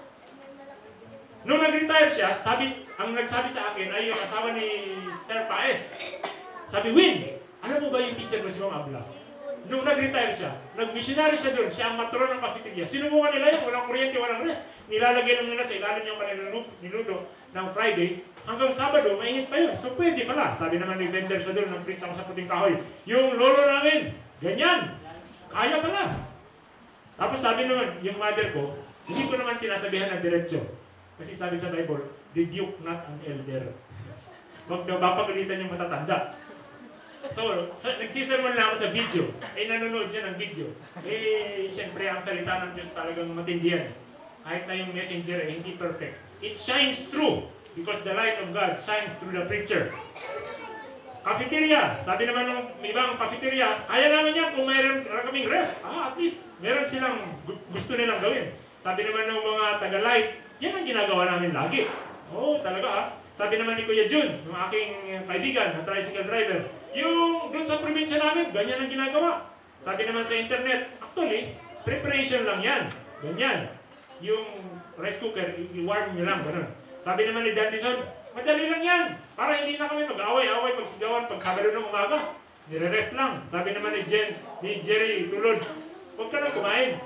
Speaker 1: Nung nag-retire siya, sabi, ang nagsabi sa akin ay yung asawa ni Sir Paes. Sabi, Win, alam mo ba yung teacher ko si Ma'am Abla? Nung nag-retire siya, nag-missionary siya doon, siya ang matron ng cafeteria. Sinubukan nila yun, walang kuryente, walang ref. Nilalagay lang nila sa ilalim yung kanilang niluto ng Friday. Hanggang Sabado, mainit pa yun. So pwede pala. Sabi naman ni vendor siya doon, nag-print ako sa puting kahoy. Yung lolo namin, ganyan. Kaya pala. Tapos sabi naman, yung mother ko, hindi ko naman sinasabihan ng diretsyo. Kasi sabi sa Bible, rebuke not an elder. Huwag daw papagalitan yung matatanda. So, so nagsisermon lang ako sa video. Eh, nanonood siya ng video. Eh, syempre, ang salita ng Diyos talagang matindihan. Kahit na yung messenger eh, hindi perfect. It shines through because the light of God shines through the preacher. Cafeteria. Sabi naman ng ibang cafeteria, kaya namin yan kung mayroon kaming ref. Ah, at least, meron silang gusto nilang gawin. Sabi naman ng mga taga-light, yan ang ginagawa namin lagi. Oo, oh, talaga ah. Sabi naman ni Kuya Jun, ng aking kaibigan, na tricycle driver, yung doon sa probinsya namin, ganyan ang ginagawa. Sabi naman sa internet, actually, preparation lang yan. Ganyan. Yung rice cooker, i-warm nyo lang, gano'n. Sabi naman ni Dandison, madali lang yan. Para hindi na kami mag-away-away, magsigawan, pag Sabado ng umaga. Nire-ref lang. Sabi naman ni Jen, ni Jerry Tulod, huwag ka na kumain.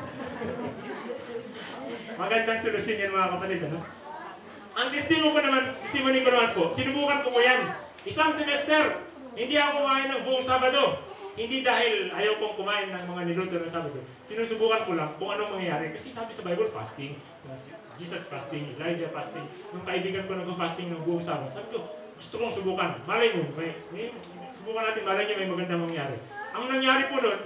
Speaker 1: Magandang solusyon yan mga kapatid, ano? Ang testimony ko naman, testimony ko naman po, sinubukan ko po yan. Isang semester, hindi ako kumain ng buong Sabado. Hindi dahil ayaw kong kumain ng mga niluto ng Sabado. Sinusubukan ko lang kung anong mangyayari. Kasi sabi sa Bible, fasting. Jesus fasting, Elijah fasting. Nung kaibigan ko nag-fasting ng buong Sabado, sabi ko, gusto kong subukan. Malay mo, may, may, subukan natin, malay niyo may magandang mangyari. Ang nangyari po nun,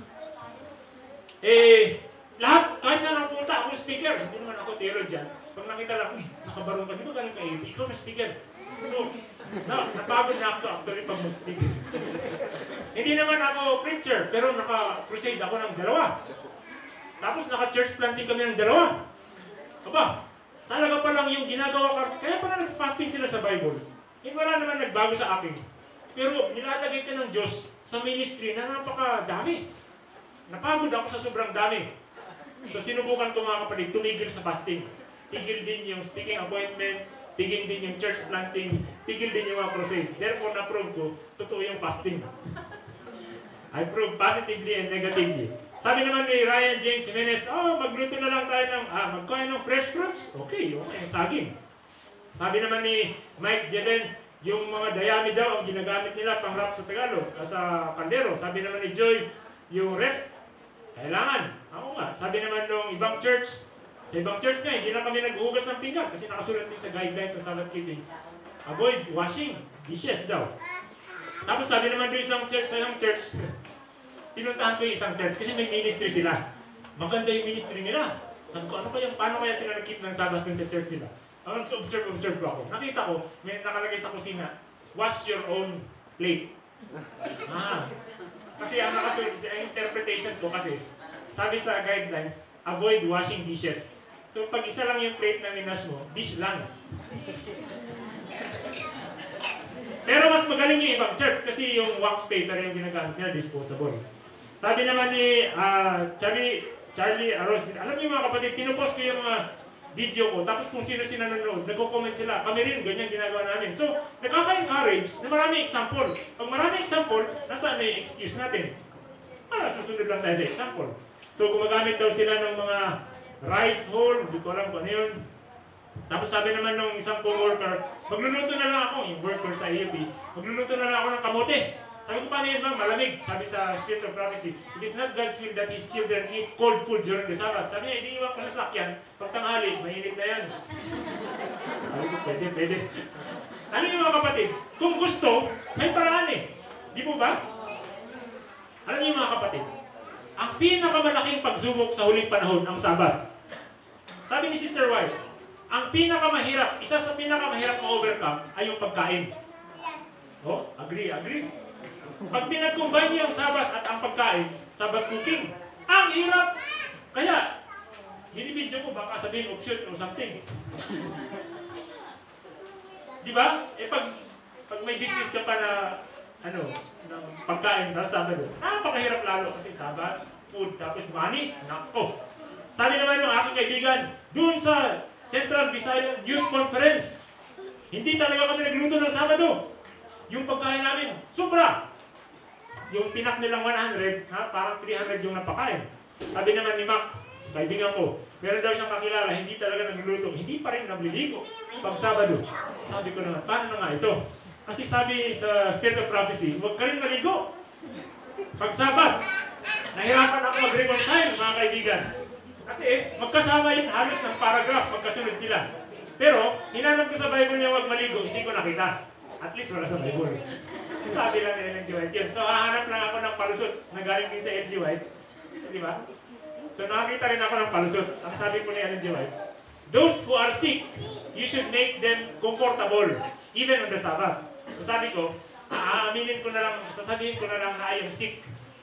Speaker 1: eh, lahat, kahit saan ako punta, ako speaker. Hindi naman ako tiro dyan. Pag nakita lang, uy, nakabarong ka, di ba galing ka A P? Ikaw na speaker. So, na, napagod na ako actually pag mag-speaker. Hindi naman ako preacher, pero naka-crusade ako ng dalawa. Tapos naka-church planting kami ng dalawa. Aba, talaga pa lang yung ginagawa ka, kaya pala nag-fasting sila sa Bible. Hindi wala naman nagbago sa akin. Pero nilalagay ka ng Diyos sa ministry na napakadami. Napagod ako sa sobrang dami. So sinubukan ko mga kapatid, tumigil sa fasting. Tigil din yung speaking appointment, tigil din yung church planting, tigil din yung mga crusade. Therefore, na-prove ko, totoo yung fasting. I prove positively and negatively. Sabi naman ni Ryan James Jimenez, oh, magluto na lang tayo ng, ah, magkain ng fresh fruits. Okay, okay, saging. Sabi naman ni Mike Jeben, yung mga dayami daw ang ginagamit nila pang wrap sa Tagalog, ah, sa kaldero. Sabi naman ni Joy, yung ref, kailangan. Ako nga. Sabi naman nung ibang church, sa ibang church nga, hindi na kami naghuhugas ng pinggan kasi nakasulat din sa guidelines sa Sabbath keeping. Avoid washing dishes daw. Tapos sabi naman doon isang church, sa isang church, pinuntahan ko yung isang church kasi may ministry sila. Maganda yung ministry nila. Sabi ko, ano kaya, paano kaya sila nag-keep ng Sabbath dun sa church nila? Ang observe, observe ko ako. Nakita ko, may nakalagay sa kusina, wash your own plate. Ah, kasi ang nakasulat, ang interpretation ko kasi, sabi sa guidelines, avoid washing dishes. So pag isa lang yung plate na minash mo, dish lang. Pero mas magaling yung ibang church kasi yung wax paper yung ginagamit nila, disposable. Sabi naman ni uh, Charlie, Charlie Aros, alam niyo mga kapatid, pinupost ko yung mga video ko, tapos kung sino sino nanonood, nagko-comment sila, kami rin, ganyan ginagawa namin. So, nakaka-encourage na marami example. Pag marami example, nasaan na yung excuse natin? Ah, susunod lang tayo sa example. So, gumagamit daw sila ng mga rice hull, hindi ko alam kung ano yun. Tapos sabi naman ng isang co-worker, magluluto na lang ako, yung worker sa A U P, magluluto na lang ako ng kamote. Sabi ko, paano yun ma'am? Malamig. Sabi sa Spirit of Prophecy, it is not God's will that His children eat cold food during the Sabbath. Sabi niya, hindi iwan ko na sakyan. Pag tanghali, mainit na yan. Sabi ko, pwede, pwede. Ano yung mga kapatid? Kung gusto, may paraan eh. Di po ba? Alam niyo mga kapatid, ang pinakamalaking pagsubok sa huling panahon ang Sabbath. Sabi ni Sister White, ang pinakamahirap, isa sa pinakamahirap ma-overcome ay yung pagkain. Oh, agree, agree. Pag pinag-combine niyo ang Sabbath at ang pagkain, Sabbath cooking, ang hirap. Kaya, binibidyo ko, baka sabihin offshoot or something. Di ba? Eh pag, pag may business ka pa na, ano, ng pagkain na Sabbath, napakahirap lalo kasi Sabbath, food, tapos money, nako. Sabi naman ng aking kaibigan, doon sa Central Visayan Youth Conference, hindi talaga kami nagluto ng Sabado. Yung pagkain namin, sobra. Yung pinak nilang one hundred, ha, parang three hundred yung napakain. Sabi naman ni Mac, kaibigan ko, meron daw siyang kakilala, hindi talaga nagluluto, hindi pa rin nagliligo pag Sabado. Sabi ko naman, paano na nga ito? Kasi sabi sa Spirit of Prophecy, huwag ka rin maligo. Pag Sabat, nahirapan ako mag-reconcile, mga kaibigan. Kasi magkasama yun halos ng paragraph, magkasunod sila. Pero, hinanap ko sa Bible niya huwag maligo, hindi ko nakita. At least wala sa Bible. Sabi lang ni Ellen G. White yun. So, hahanap lang ako ng palusot na galing din sa Ellen G. White. Di ba? So, nakakita rin ako ng palusot. Ang sabi ko ni Ellen G. White, those who are sick, you should make them comfortable, even on the Sabbath. So, sabi ko, aaminin ko na lang, sasabihin ko na lang na I am sick.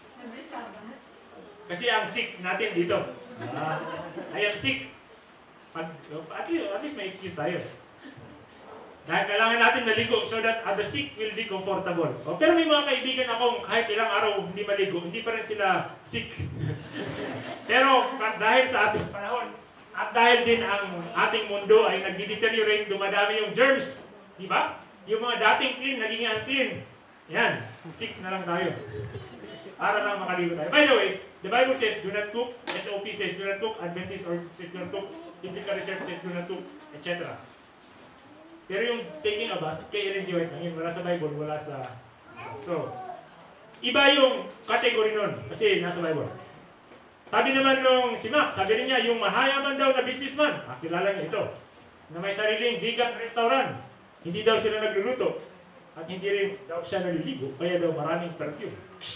Speaker 1: Kasi ang sick natin dito. Ah, I am sick. At, at, least, at least may excuse tayo. Dahil kailangan natin maligo so that uh, the sick will be comfortable. O, pero may mga kaibigan akong kahit ilang araw hindi maligo, hindi pa rin sila sick. Pero dahil sa ating panahon, at dahil din ang ating mundo ay nagdi-deteriorate, dumadami yung germs. Di ba? Yung mga dating clean, naging unclean. Yan, sick na lang tayo. Para lang makaligo tayo. By the way, the Bible says, do not cook. S O P says, do not cook. Adventist or says, do not cook. Biblical Research says, do not cook, et cetera. Pero yung taking a bath, kay Ellen G. White lang yun. Wala sa Bible, wala sa... So, iba yung category nun. Kasi nasa Bible. Sabi naman nung si Mac, sabi rin niya, yung mahayaman daw na businessman, ah, kilala niya ito, na may sariling vegan restaurant. Hindi daw sila nagluluto. At hindi rin daw siya naliligo. Kaya daw maraming perfume.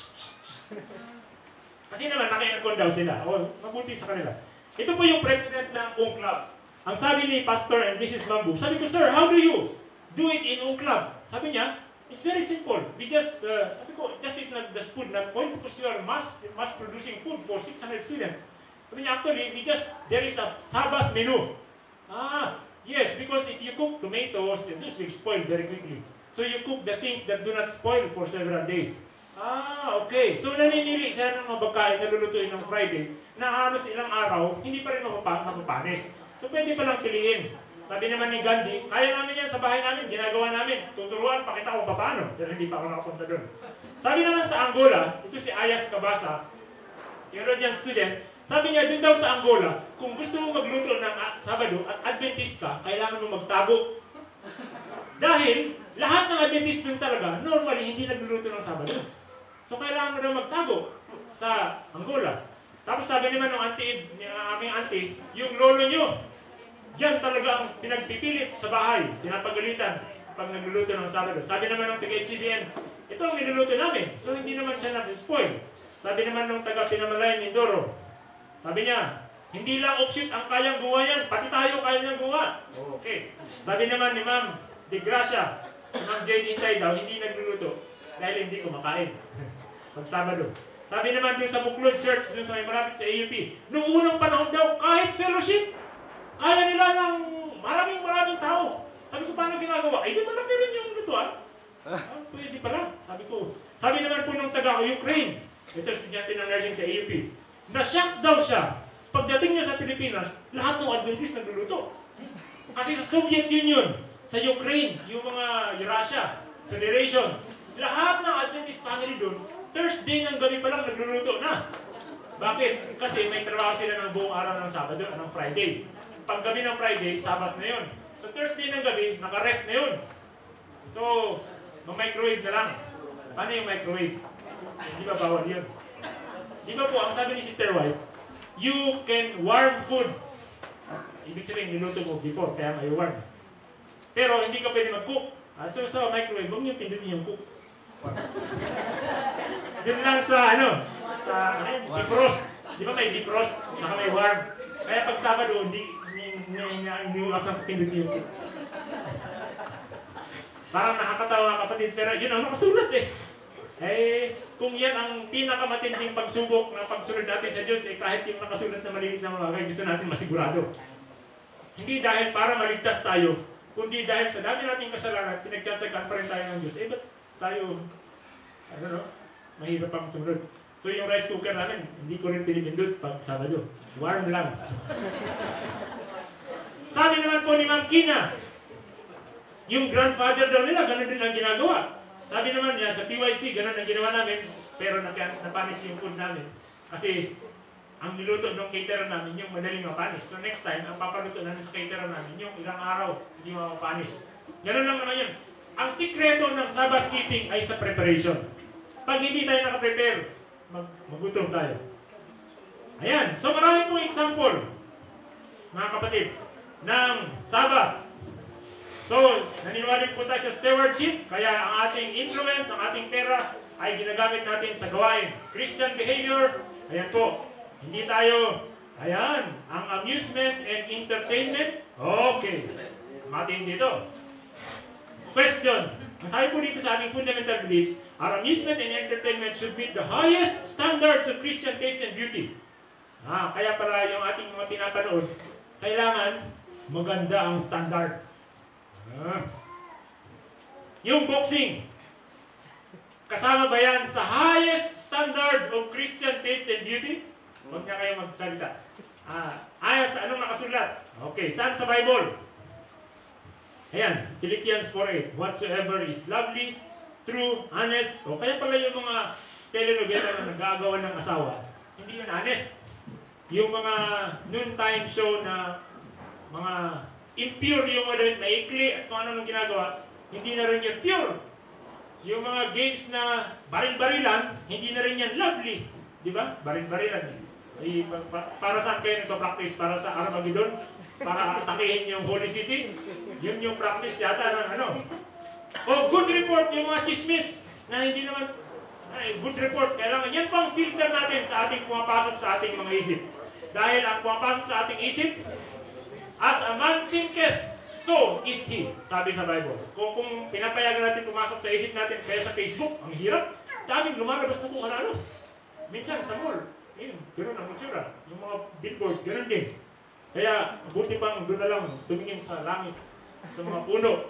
Speaker 1: Kasi naman, naki-aircon daw sila. O, mabuti sa kanila. Ito po yung president ng Ung Club. Ang sabi ni Pastor and Missus Mambu, sabi ko, sir, how do you do it in Ung Club? Sabi niya, it's very simple. We just, uh, sabi ko, just eat not the food, not food, because you are mass, mass producing food for six hundred students. Sabi niya, actually, we just, there is a Sabbath menu. Ah, yes, because if you cook tomatoes, those will spoil very quickly. So you cook the things that do not spoil for several days. Ah, okay. So naninili siya ng mga pagkain na lulutuin ng Friday na halos ilang araw, hindi pa rin mapapanis. So pwede pa lang piliin. Sabi naman ni Gandhi, kaya namin yan sa bahay namin, ginagawa namin. Tuturuan, pakita ko pa paano. Pero hindi pa ako nakapunta doon. Sabi naman sa Angola, ito si Ayas Cabasa, theologian student, sabi niya, dun daw sa Angola, kung gusto mo magluto ng Sabado at Adventist ka, kailangan mo magtago. Dahil, lahat ng Adventist dun talaga, normally, hindi nagluluto ng Sabado. So, kailangan mo na magtago sa Angola. Tapos sabi naman ng auntie, ng aming auntie, yung lolo nyo, yan talaga ang pinagpipilit sa bahay, pinapagalitan pag nagluluto ng Sabado. Sabi naman ng taga-H C B N, ito ang niluluto namin, so hindi naman siya na-spoil. Sabi naman ng taga-Pinamalayan Mindoro, sabi niya, hindi lang offshoot ang kayang gawa yan, pati tayo kaya niyang gawa. Okay. Sabi naman ni Ma'am De Gracia, si Ma'am Jane Intay daw, hindi nagluluto dahil hindi kumakain. Pag Sabado. Sabi naman din sa Buklod Church, dun sa may malapit sa A U P, noong unang panahon daw, kahit fellowship, kaya nila ng maraming maraming tao. Sabi ko, paano ginagawa? Ay, di malaki rin yung lutuan. Ah, pwede pala. Sabi ko. Sabi naman po nung taga-Ukraine, ito estudyante ng nursing sa A U P, na-shock daw siya. Pagdating niya sa Pilipinas, lahat ng Adventist nagluluto. Kasi sa Soviet Union, sa Ukraine, yung mga Russia, Federation, lahat ng Adventist family doon, Thursday ng gabi pa lang nagluluto na. Bakit? Kasi may trabaho sila ng buong araw ng Sabado, ng Friday. Pag gabi ng Friday, Sabat na yun. So Thursday ng gabi, naka-ref na yun. So, mag-microwave na lang. Paano yung microwave? Di ba bawal yun? Di ba po, ang sabi ni Sister White, you can warm food. Ibig sabihin, niluto mo before, kaya may warm. Pero hindi ka pwede mag-cook. Ah, so sa microwave, huwag niyo pindutin yung cook. Yun lang sa ano, sa ano, defrost. Di ba may defrost, saka may warm. Kaya pag Sabado, hindi hindi mo kasang pindutin yung cook. Parang nakakatawa mga kapatid, pero yun ang nakasulat eh. Eh, kung yan ang pinakamatinding pagsubok na pagsunod natin sa Diyos, eh kahit yung nakasulat na maliit na mga bagay, gusto natin masigurado. Hindi dahil para maligtas tayo, kundi dahil sa dami nating kasalanan, pinagtsatsagaan pa rin tayo ng Diyos. Eh, ba't tayo, ano no, mahirap pang sumunod. So yung rice cooker namin, hindi ko rin pinipindot pag Sabado. Warm lang. Sabi naman po ni Ma'am Kina, yung grandfather daw nila, ganun din ang ginagawa. Sabi naman niya, sa P Y C, ganun ang ginawa namin, pero napanis yung food namin. Kasi, ang niluto ng caterer namin, yung madaling mapanis. So next time, ang papaluto namin sa caterer namin, yung ilang araw, hindi mapapanis. Ganun lang naman yun. Ang sikreto ng Sabbath keeping ay sa preparation. Pag hindi tayo nakaprepare, mag magutom tayo. Ayan. So marami pong example, mga kapatid, ng Sabbath. So, naniniwala po tayo sa stewardship, kaya ang ating influence, ang ating pera, ay ginagamit natin sa gawain. Christian behavior, ayan po, hindi tayo, ayan, ang amusement and entertainment, okay. Matin dito. Question. Ang sabi po dito sa ating fundamental beliefs, our amusement and entertainment should meet the highest standards of Christian taste and beauty. Ah, kaya pala yung ating mga pinapanood, kailangan maganda ang standard. Ah. Yung boxing, kasama ba yan sa highest standard of Christian taste and beauty? Huwag niya kayo magsalita. Ah, ayon sa anong nakasulat? Okay, saan sa Bible? Ayan, Philippians four eight. Whatsoever is lovely, true, honest. O kaya pala yung mga telenovela na nag-aagawan ng asawa, hindi yun honest. Yung mga noontime show na mga impure yung mga maikli at kung ano nung ginagawa, hindi na rin yan pure. Yung mga games na baril-barilan, hindi na rin yan lovely. Di ba? Baril-barilan. I, pa, pa, para saan kayo nagpa-practice? Para sa Armageddon? Para atakihin yung Holy City? Yun yung practice yata ng ano. O good report, yung mga chismis na hindi naman, ay, good report. Kailangan yan pang filter natin sa ating pumapasok sa ating mga isip. Dahil ang pumapasok sa ating isip, as a man thinketh, so is he, sabi sa Bible. Kung, kung pinapayagan natin pumasok sa isip natin, kaya sa Facebook, ang hirap, daming lumalabas na kung ano-ano. Minsan sa mall, yun, gano'n ang itsura. Yung mga billboard, gano'n din. Kaya, buti pang doon na lang tumingin sa langit, sa mga puno.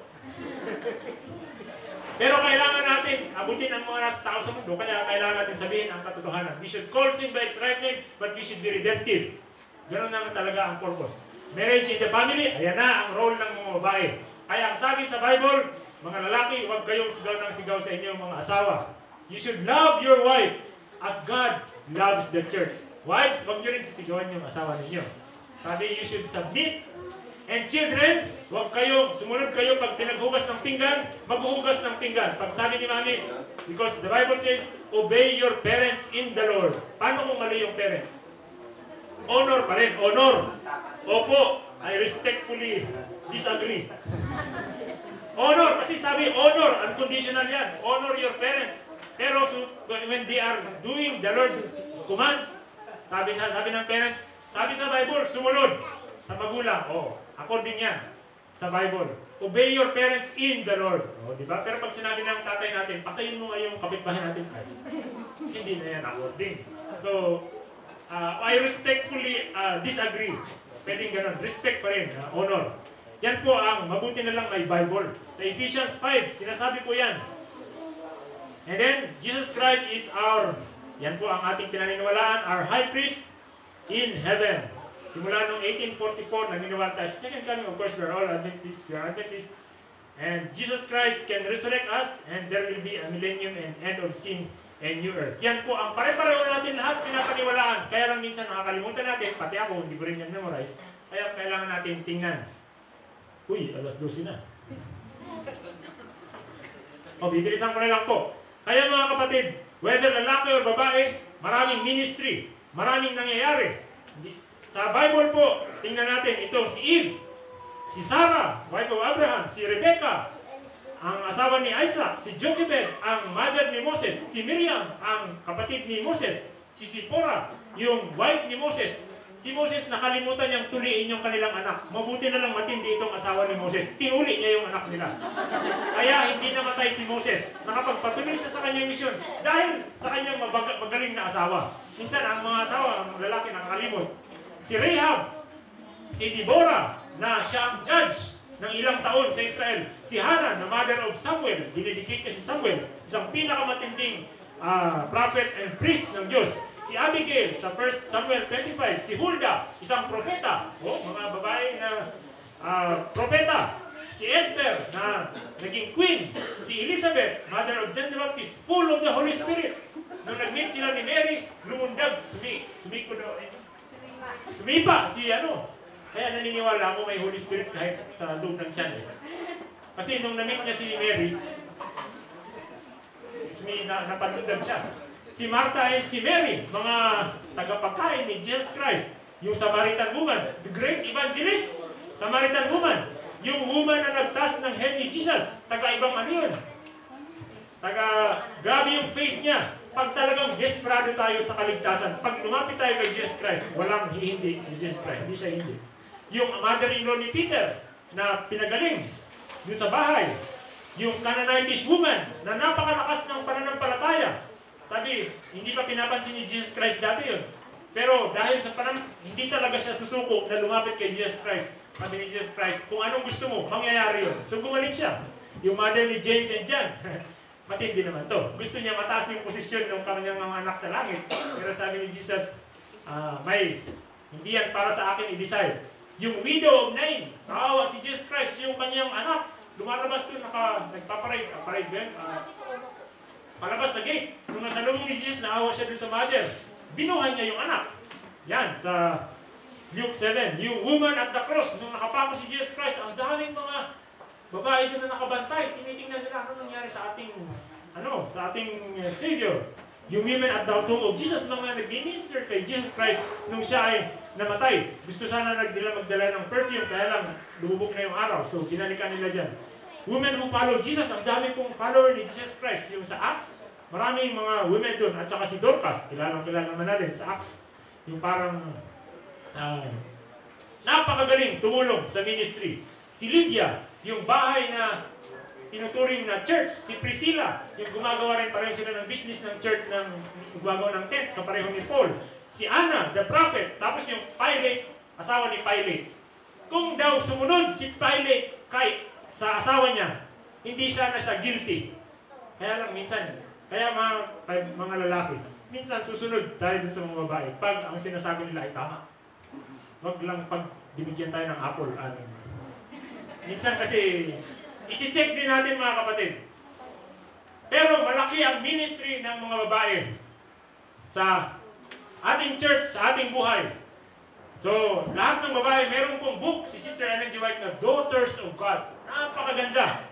Speaker 1: Pero kailangan natin abutin ang mga nasa tao sa mundo, kaya kailangan natin sabihin ang katotohanan. We should call sin by its right name, but we should be redemptive. Gano'n naman talaga ang purpose. Marriage in the family, ayan na ang role ng mga babae. Kaya ang sabi sa Bible, mga lalaki, huwag kayong sigaw ng sigaw sa inyong mga asawa. You should love your wife as God loves the church. Wives, huwag nyo rin sisigawan yung asawa ninyo. Sabi, you should submit. And children, huwag kayo, sumunod kayo pag pinaghugas ng pinggan, maghuhugas ng pinggan. Pag sabi ni Mami, because the Bible says, obey your parents in the Lord. Paano kung mali yung parents? Honor pa rin, honor. Opo, I respectfully disagree. Honor, kasi sabi, honor, unconditional yan. Honor your parents. Pero so, when they are doing the Lord's commands, sabi, sabi ng parents, sabi sa Bible, sumunod sa magulang. Oh, according yan sa Bible. Obey your parents in the Lord. Oh, di ba? Pero pag sinabi ng tatay natin, patayin mo nga yung kapitbahay natin. Ay, hindi na yan according. So, uh, I respectfully uh, disagree. Pwedeng ganun. Respect pa rin. Uh, honor. Yan po ang mabuti na lang may Bible. Sa Ephesians five, sinasabi po yan. And then, Jesus Christ is our, yan po ang ating pinaniniwalaan, our high priest in heaven. Simula noong eighteen forty-four, naniniwala tayo sa second coming. Of course, we are all Adventists. We are Adventists. And Jesus Christ can resurrect us, and there will be a millennium and end of sin and new earth. Yan po ang pare-pareho natin lahat pinapaniwalaan. Kaya lang minsan nakakalimutan natin, pati ako, hindi ko rin yan memorize. Kaya kailangan natin tingnan. Uy, alas dose na. O, bibilisan ko na lang po. Kaya mga kapatid, whether lalaki o babae, maraming ministry, maraming nangyayari. Sa Bible po, tingnan natin ito, si Eve, si Sarah, wife of Abraham, si Rebecca, ang asawa ni Isaac, si Jochebed, ang mother ni Moses, si Miriam, ang kapatid ni Moses, si Zipporah, yung wife ni Moses. Si Moses, nakalimutan niyang tuliin yung kanilang anak. Mabuti na lang matindi itong asawa ni Moses. Tinuli niya yung anak nila. Kaya hindi namatay si Moses. Nakapagpatuloy siya sa kanyang misyon dahil sa kanyang mabag- magaling na asawa. Minsan, ang mga asawa, ang lalaki nakakalimot. Si Rahab, si Deborah, na siya ang judge ng ilang taon sa Israel. Si Hannah, na mother of Samuel, dinidikit niya si Samuel, isang pinakamatinding uh, prophet and priest ng Diyos. Si Abigail, sa first Samuel twenty-five, si Huldah, isang propeta, o mga babae na uh, propeta. Si Esther, na naging queen. Si Elizabeth, mother of John the Baptist, full of the Holy Spirit. Nung nag-meet sila ni Mary, lumundag, sumi, sumi ko daw, eh, sumipa si ano. Kaya naniniwala ako may Holy Spirit kahit sa loob ng tiyan. Eh. Kasi nung na-meet niya si Mary, sumi, na, napanundag siya. Si Martha and si Mary, mga tagapagkain ni Jesus Christ. Yung Samaritan woman, the great evangelist, Samaritan woman. Yung woman na nagtaas ng head ni Jesus, taga-ibang ano yun. Taga, grabe yung faith niya. Pag talagang desperado tayo sa kaligtasan, pag lumapit tayo kay Jesus Christ, walang hindi si Jesus Christ, hindi siya hindi. Yung mother-in-law ni Peter, na pinagaling, yung sa bahay, yung Canaanitish woman, na napakalakas ng pananampalataya. Sabi, hindi pa pinapansin ni Jesus Christ dati yun. Pero dahil sa panam, hindi talaga siya susuko na lumapit kay Jesus Christ. Sabi ni Jesus Christ, kung anong gusto mo, mangyayari yun. So gumaling siya. Yung mother ni James and John, matindi naman to. Gusto niya mataas yung posisyon ng kanyang mga anak sa langit. Pero sabi ni Jesus, uh, may, hindi yan para sa akin i-decide. Yung widow of Nain, nakawa si Jesus Christ, yung kanyang anak, lumalabas doon, naka, nagpaparade, parade ba yun? Uh, palabas sa gate. Nung nasa loob ni Jesus, naawa siya doon sa mother. Binuhay niya yung anak. Yan, sa Luke seven. Yung woman at the cross, nung nakapako si Jesus Christ, ang daming mga babae doon na nakabantay. Tinitingnan nila ano nangyari sa ating, ano, sa ating uh, Savior. Yung women at the tomb of Jesus, mga nag-minister kay Jesus Christ nung siya ay namatay. Gusto sana nagdala magdala ng perfume, kaya lang lumubog na yung araw. So, binalikan nila dyan. Women who follow Jesus, ang dami pong follower ni Jesus Christ. Yung sa Acts, maraming mga women doon. At saka si Dorcas, kilalang kilala naman natin sa Acts. Yung parang uh, napakagaling tumulong sa ministry. Si Lydia, yung bahay na tinuturing na church. Si Priscilla, yung gumagawa rin pareho sila ng business ng church, ng gumagawa ng tent, kapareho ni Paul. Si Anna, the prophet. Tapos yung Pilate, asawa ni Pilate. Kung daw sumunod si Pilate kay, sa asawa niya, hindi siya na siya guilty. Kaya lang minsan, kaya mga, mga lalaki, minsan susunod tayo sa mga babae pag ang sinasabi nila ay tama. Huwag lang pag binigyan tayo ng apple. Ano. Minsan kasi, i-check din natin mga kapatid. Pero malaki ang ministry ng mga babae sa ating church, sa ating buhay. So, lahat ng babae, meron pong book si Sister Ellen G. White na Daughters of God. Napakaganda.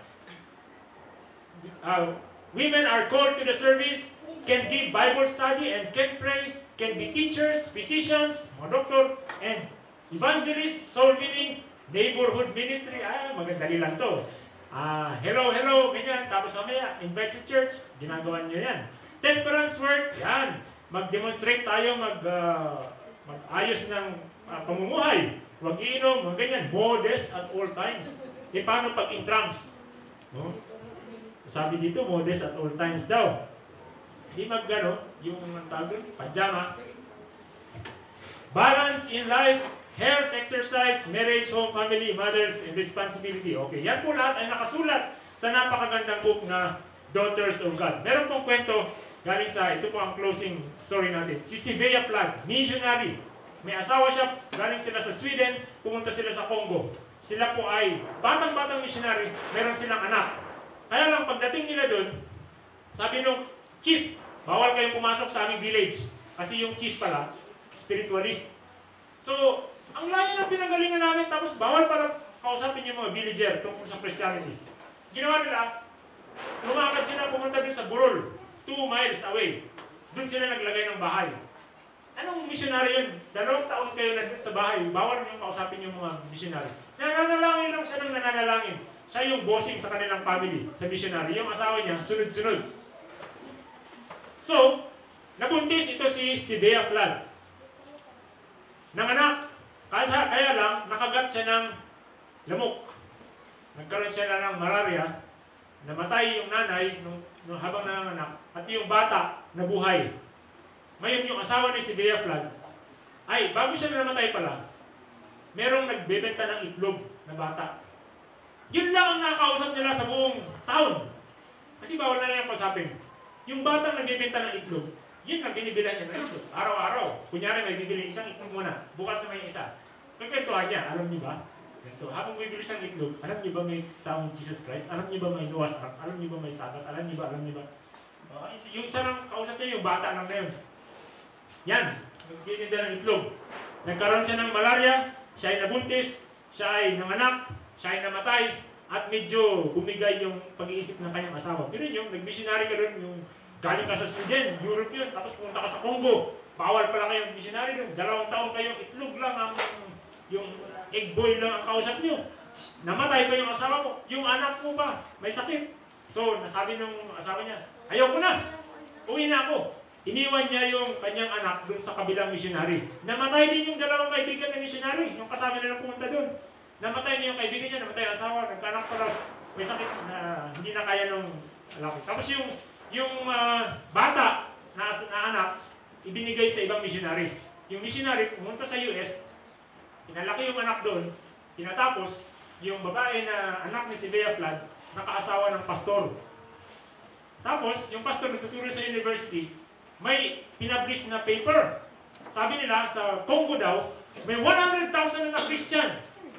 Speaker 1: Uh, women are called to the service, can give Bible study and can pray, can be teachers, physicians, mga doktor, and evangelists, soul winning, neighborhood ministry. Ah, magandali lang to. Ah, hello, hello, ganyan. Tapos mamaya, invite sa church, ginagawa niyo yan. Temperance work, yan. Mag-demonstrate tayo, mag, uh, mag-ayos ng uh, pamumuhay. Huwag iinom, mga ganyan. Modest at all times. E paano pag in-trams? No? Sabi dito, modest at all times daw. Di mag-gano, yung tawag, pajama. Balance in life, health, exercise, marriage, home, family, mothers, and responsibility. Okay, yan po lahat ay nakasulat sa napakagandang book na Daughters of God. Meron pong kwento galing sa, ito po ang closing story natin. Si Sibea Flag, missionary. May asawa siya, galing sila sa Sweden, pumunta sila sa Congo. Sila po ay batang-batang missionary, meron silang anak. Kaya lang, pagdating nila doon, sabi nung chief, bawal kayong pumasok sa aming village. Kasi yung chief pala, spiritualist. So, ang layo ng pinagalingan namin, tapos bawal para kausapin yung mga villager tungkol sa Christianity. Ginawa nila, lumakad sila, pumunta doon sa Burol, two miles away. Doon sila naglagay ng bahay. Anong missionary yun? Dalawang taon kayo na sa bahay, bawal niyong kausapin yung mga missionary. Nananalangin lang siya ng nananalangin. Siya yung bossing sa kanilang family, sa missionary. Yung asawa niya, sunod-sunod. So, nabuntis ito si Sibea Flag. Nanganak. Kaya, kaya lang, nakagat siya ng lamok. Nagkaroon siya na ng malaria. Namatay yung nanay nung, nung habang nanganak. At yung bata, nabuhay. Ngayon yung asawa ni Sibea Flag, ay, bago siya namatay pala, merong nagbebenta ng itlog na bata. Yun lang ang nakakausap nila sa buong taon. Kasi bawal na lang yung kausapin. Yung batang nagbebenta ng itlog, yun ang binibilan niya ng itlog. Araw-araw. Kunyari may bibili isang itlog muna. Bukas na may isa. Kwentuhan niya, alam niyo ba? Ganito. Habang bibili siyang itlog, alam niyo ba may taong Jesus Christ? Alam niyo ba may Noah's Ark? Alam niyo ba may sagat? Alam niyo ba? Alam niyo ba? Uh, yung isa lang kausap niya, yung bata lang na yun. Yan. Nagtitinda ng itlog. Nagkaroon siya ng malaria, siya ay nabuntis, siya ay nanganak, siya ay namatay, at medyo bumigay yung pag-iisip ng kanyang asawa. Pero yun, nag-missionary ka doon, yung galing ka sa Sweden, Europe yun, tapos pumunta ka sa Congo. Bawal pala kayong missionary doon. Dalawang taon kayong itlog lang, ang, yung egg boy lang ang kausap nyo. Namatay pa yung asawa mo. Yung anak mo ba, may sakit. So, nasabi nung asawa niya, ayaw ko na, uwi na ako. Iniwan niya yung kanyang anak doon sa kabilang missionary. Namatay din yung dalawang kaibigan ng missionary, yung kasama nila pumunta doon. Namatay niya yung kaibigan niya, namatay ang asawa, nagkanak pala, may sakit na hindi na kaya nung lalaki. Tapos yung, yung uh, bata na, na anak, ibinigay sa ibang missionary. Yung missionary pumunta sa U S, pinalaki yung anak doon, tinatapos, yung babae na anak ni Sibea Flag, nakaasawa ng pastor. Tapos, yung pastor nagtuturo sa university, may pinablish na paper. Sabi nila, sa Congo daw, may one hundred thousand na Christian.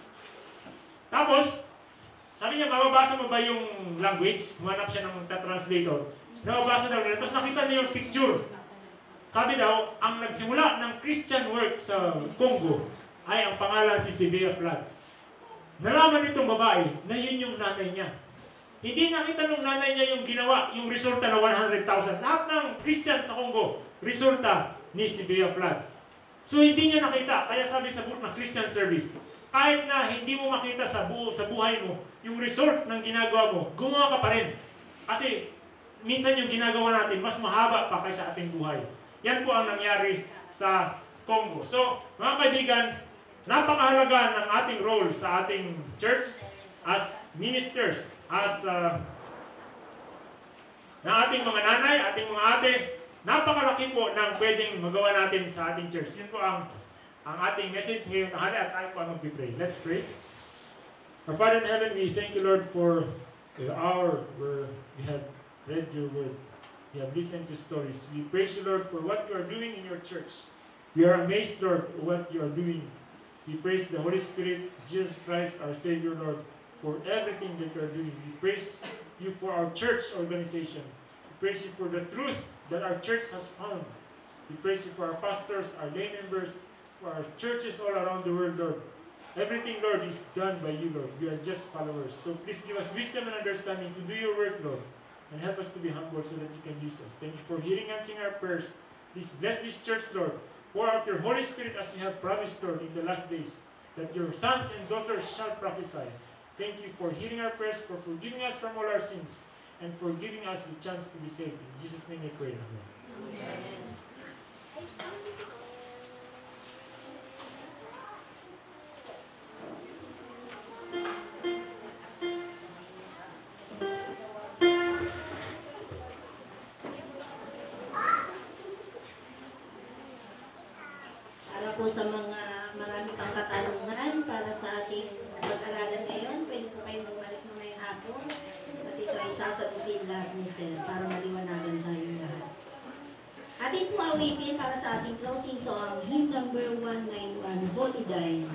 Speaker 1: Tapos, sabi niya, mababasa mo ba yung language? Humanap siya ng translator. Nababasa daw nila. Tapos nakita niya yung picture. Sabi daw, ang nagsimula ng Christian work sa Congo ay ang pangalan si Sibea Flag. Nalaman nitong babae na yun yung nanay niya. Hindi nakita nung nanay niya yung ginawa, yung resulta na one hundred thousand. Lahat ng Christian sa Congo, resulta ni Sibea Flood. So hindi niya nakita. Kaya sabi sa book ng Christian Service, kahit na hindi mo makita sa, bu sa buhay mo, yung result ng ginagawa mo, gumawa ka pa rin. Kasi minsan yung ginagawa natin, mas mahaba pa kaysa ating buhay. Yan po ang nangyari sa Congo. So, mga kaibigan, napakahalaga ng ating role sa ating church as ministers, as uh, na ating mga nanay, ating mga ate. Napakalaki po ng pwedeng magawa natin sa ating church. Yun po ang, ang ating message ngayon tanghali at tayo po ang mag-pray. Let's pray. Our Father in heaven, we thank you, Lord, for the hour where we have read your word. We have listened to stories. We praise you, Lord, for what you are doing in your church. We are amazed, Lord, for what you are doing. We praise the Holy Spirit, Jesus Christ, our Savior, Lord, for everything that you are doing. We praise you for our church organization. We praise you for the truth that our church has found. We praise you for our pastors, our lay members, for our churches all around the world, Lord. Everything, Lord, is done by you, Lord. We are just followers. So please give us wisdom and understanding to do your work, Lord. And help us to be humble so that you can use us. Thank you for hearing and answering our prayers. Please bless this church, Lord. Pour out your Holy Spirit as you have promised, Lord, in the last days, that your sons and daughters shall prophesy. Thank you for hearing our prayers, for forgiving us from all our sins, and for giving us the chance to be saved. In Jesus' name I pray. Amen.
Speaker 3: Amen. Para po sa mga marami pang katanungan para sa ating pag-aralan ngayon, pwede po kayo magbalik na may hapon. At ito ay sasagutin lahat ni Sir para maliwanagan tayo lahat. Ating po awitin para sa ating closing song, hymn number one ninety-one, Holy Thine.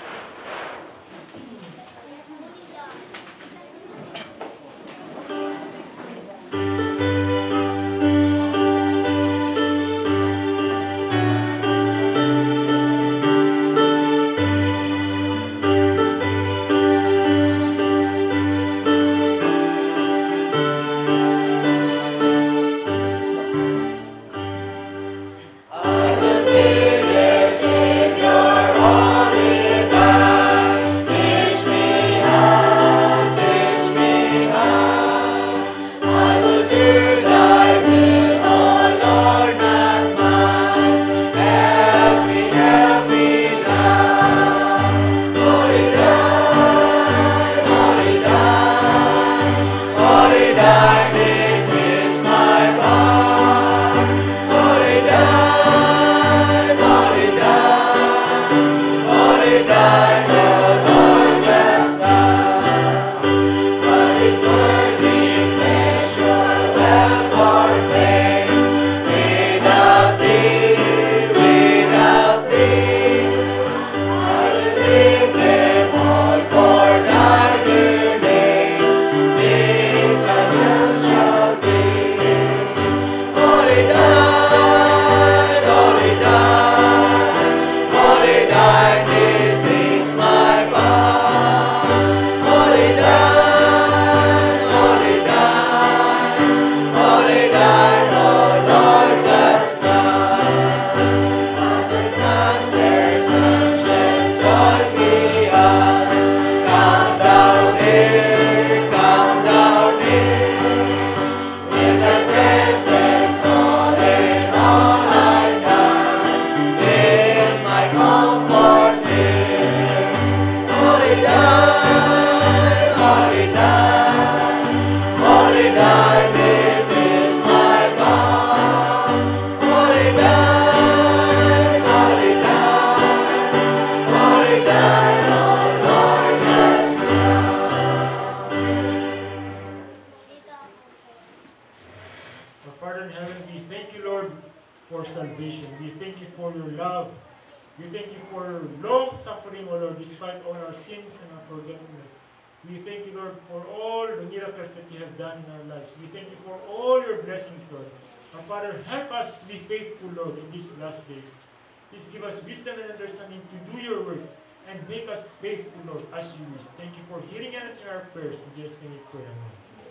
Speaker 1: Please give us wisdom and understanding to do your work and make us faithful, Lord, as you wish. Thank you for hearing and answering our prayers. In Jesus' name we pray. Amen.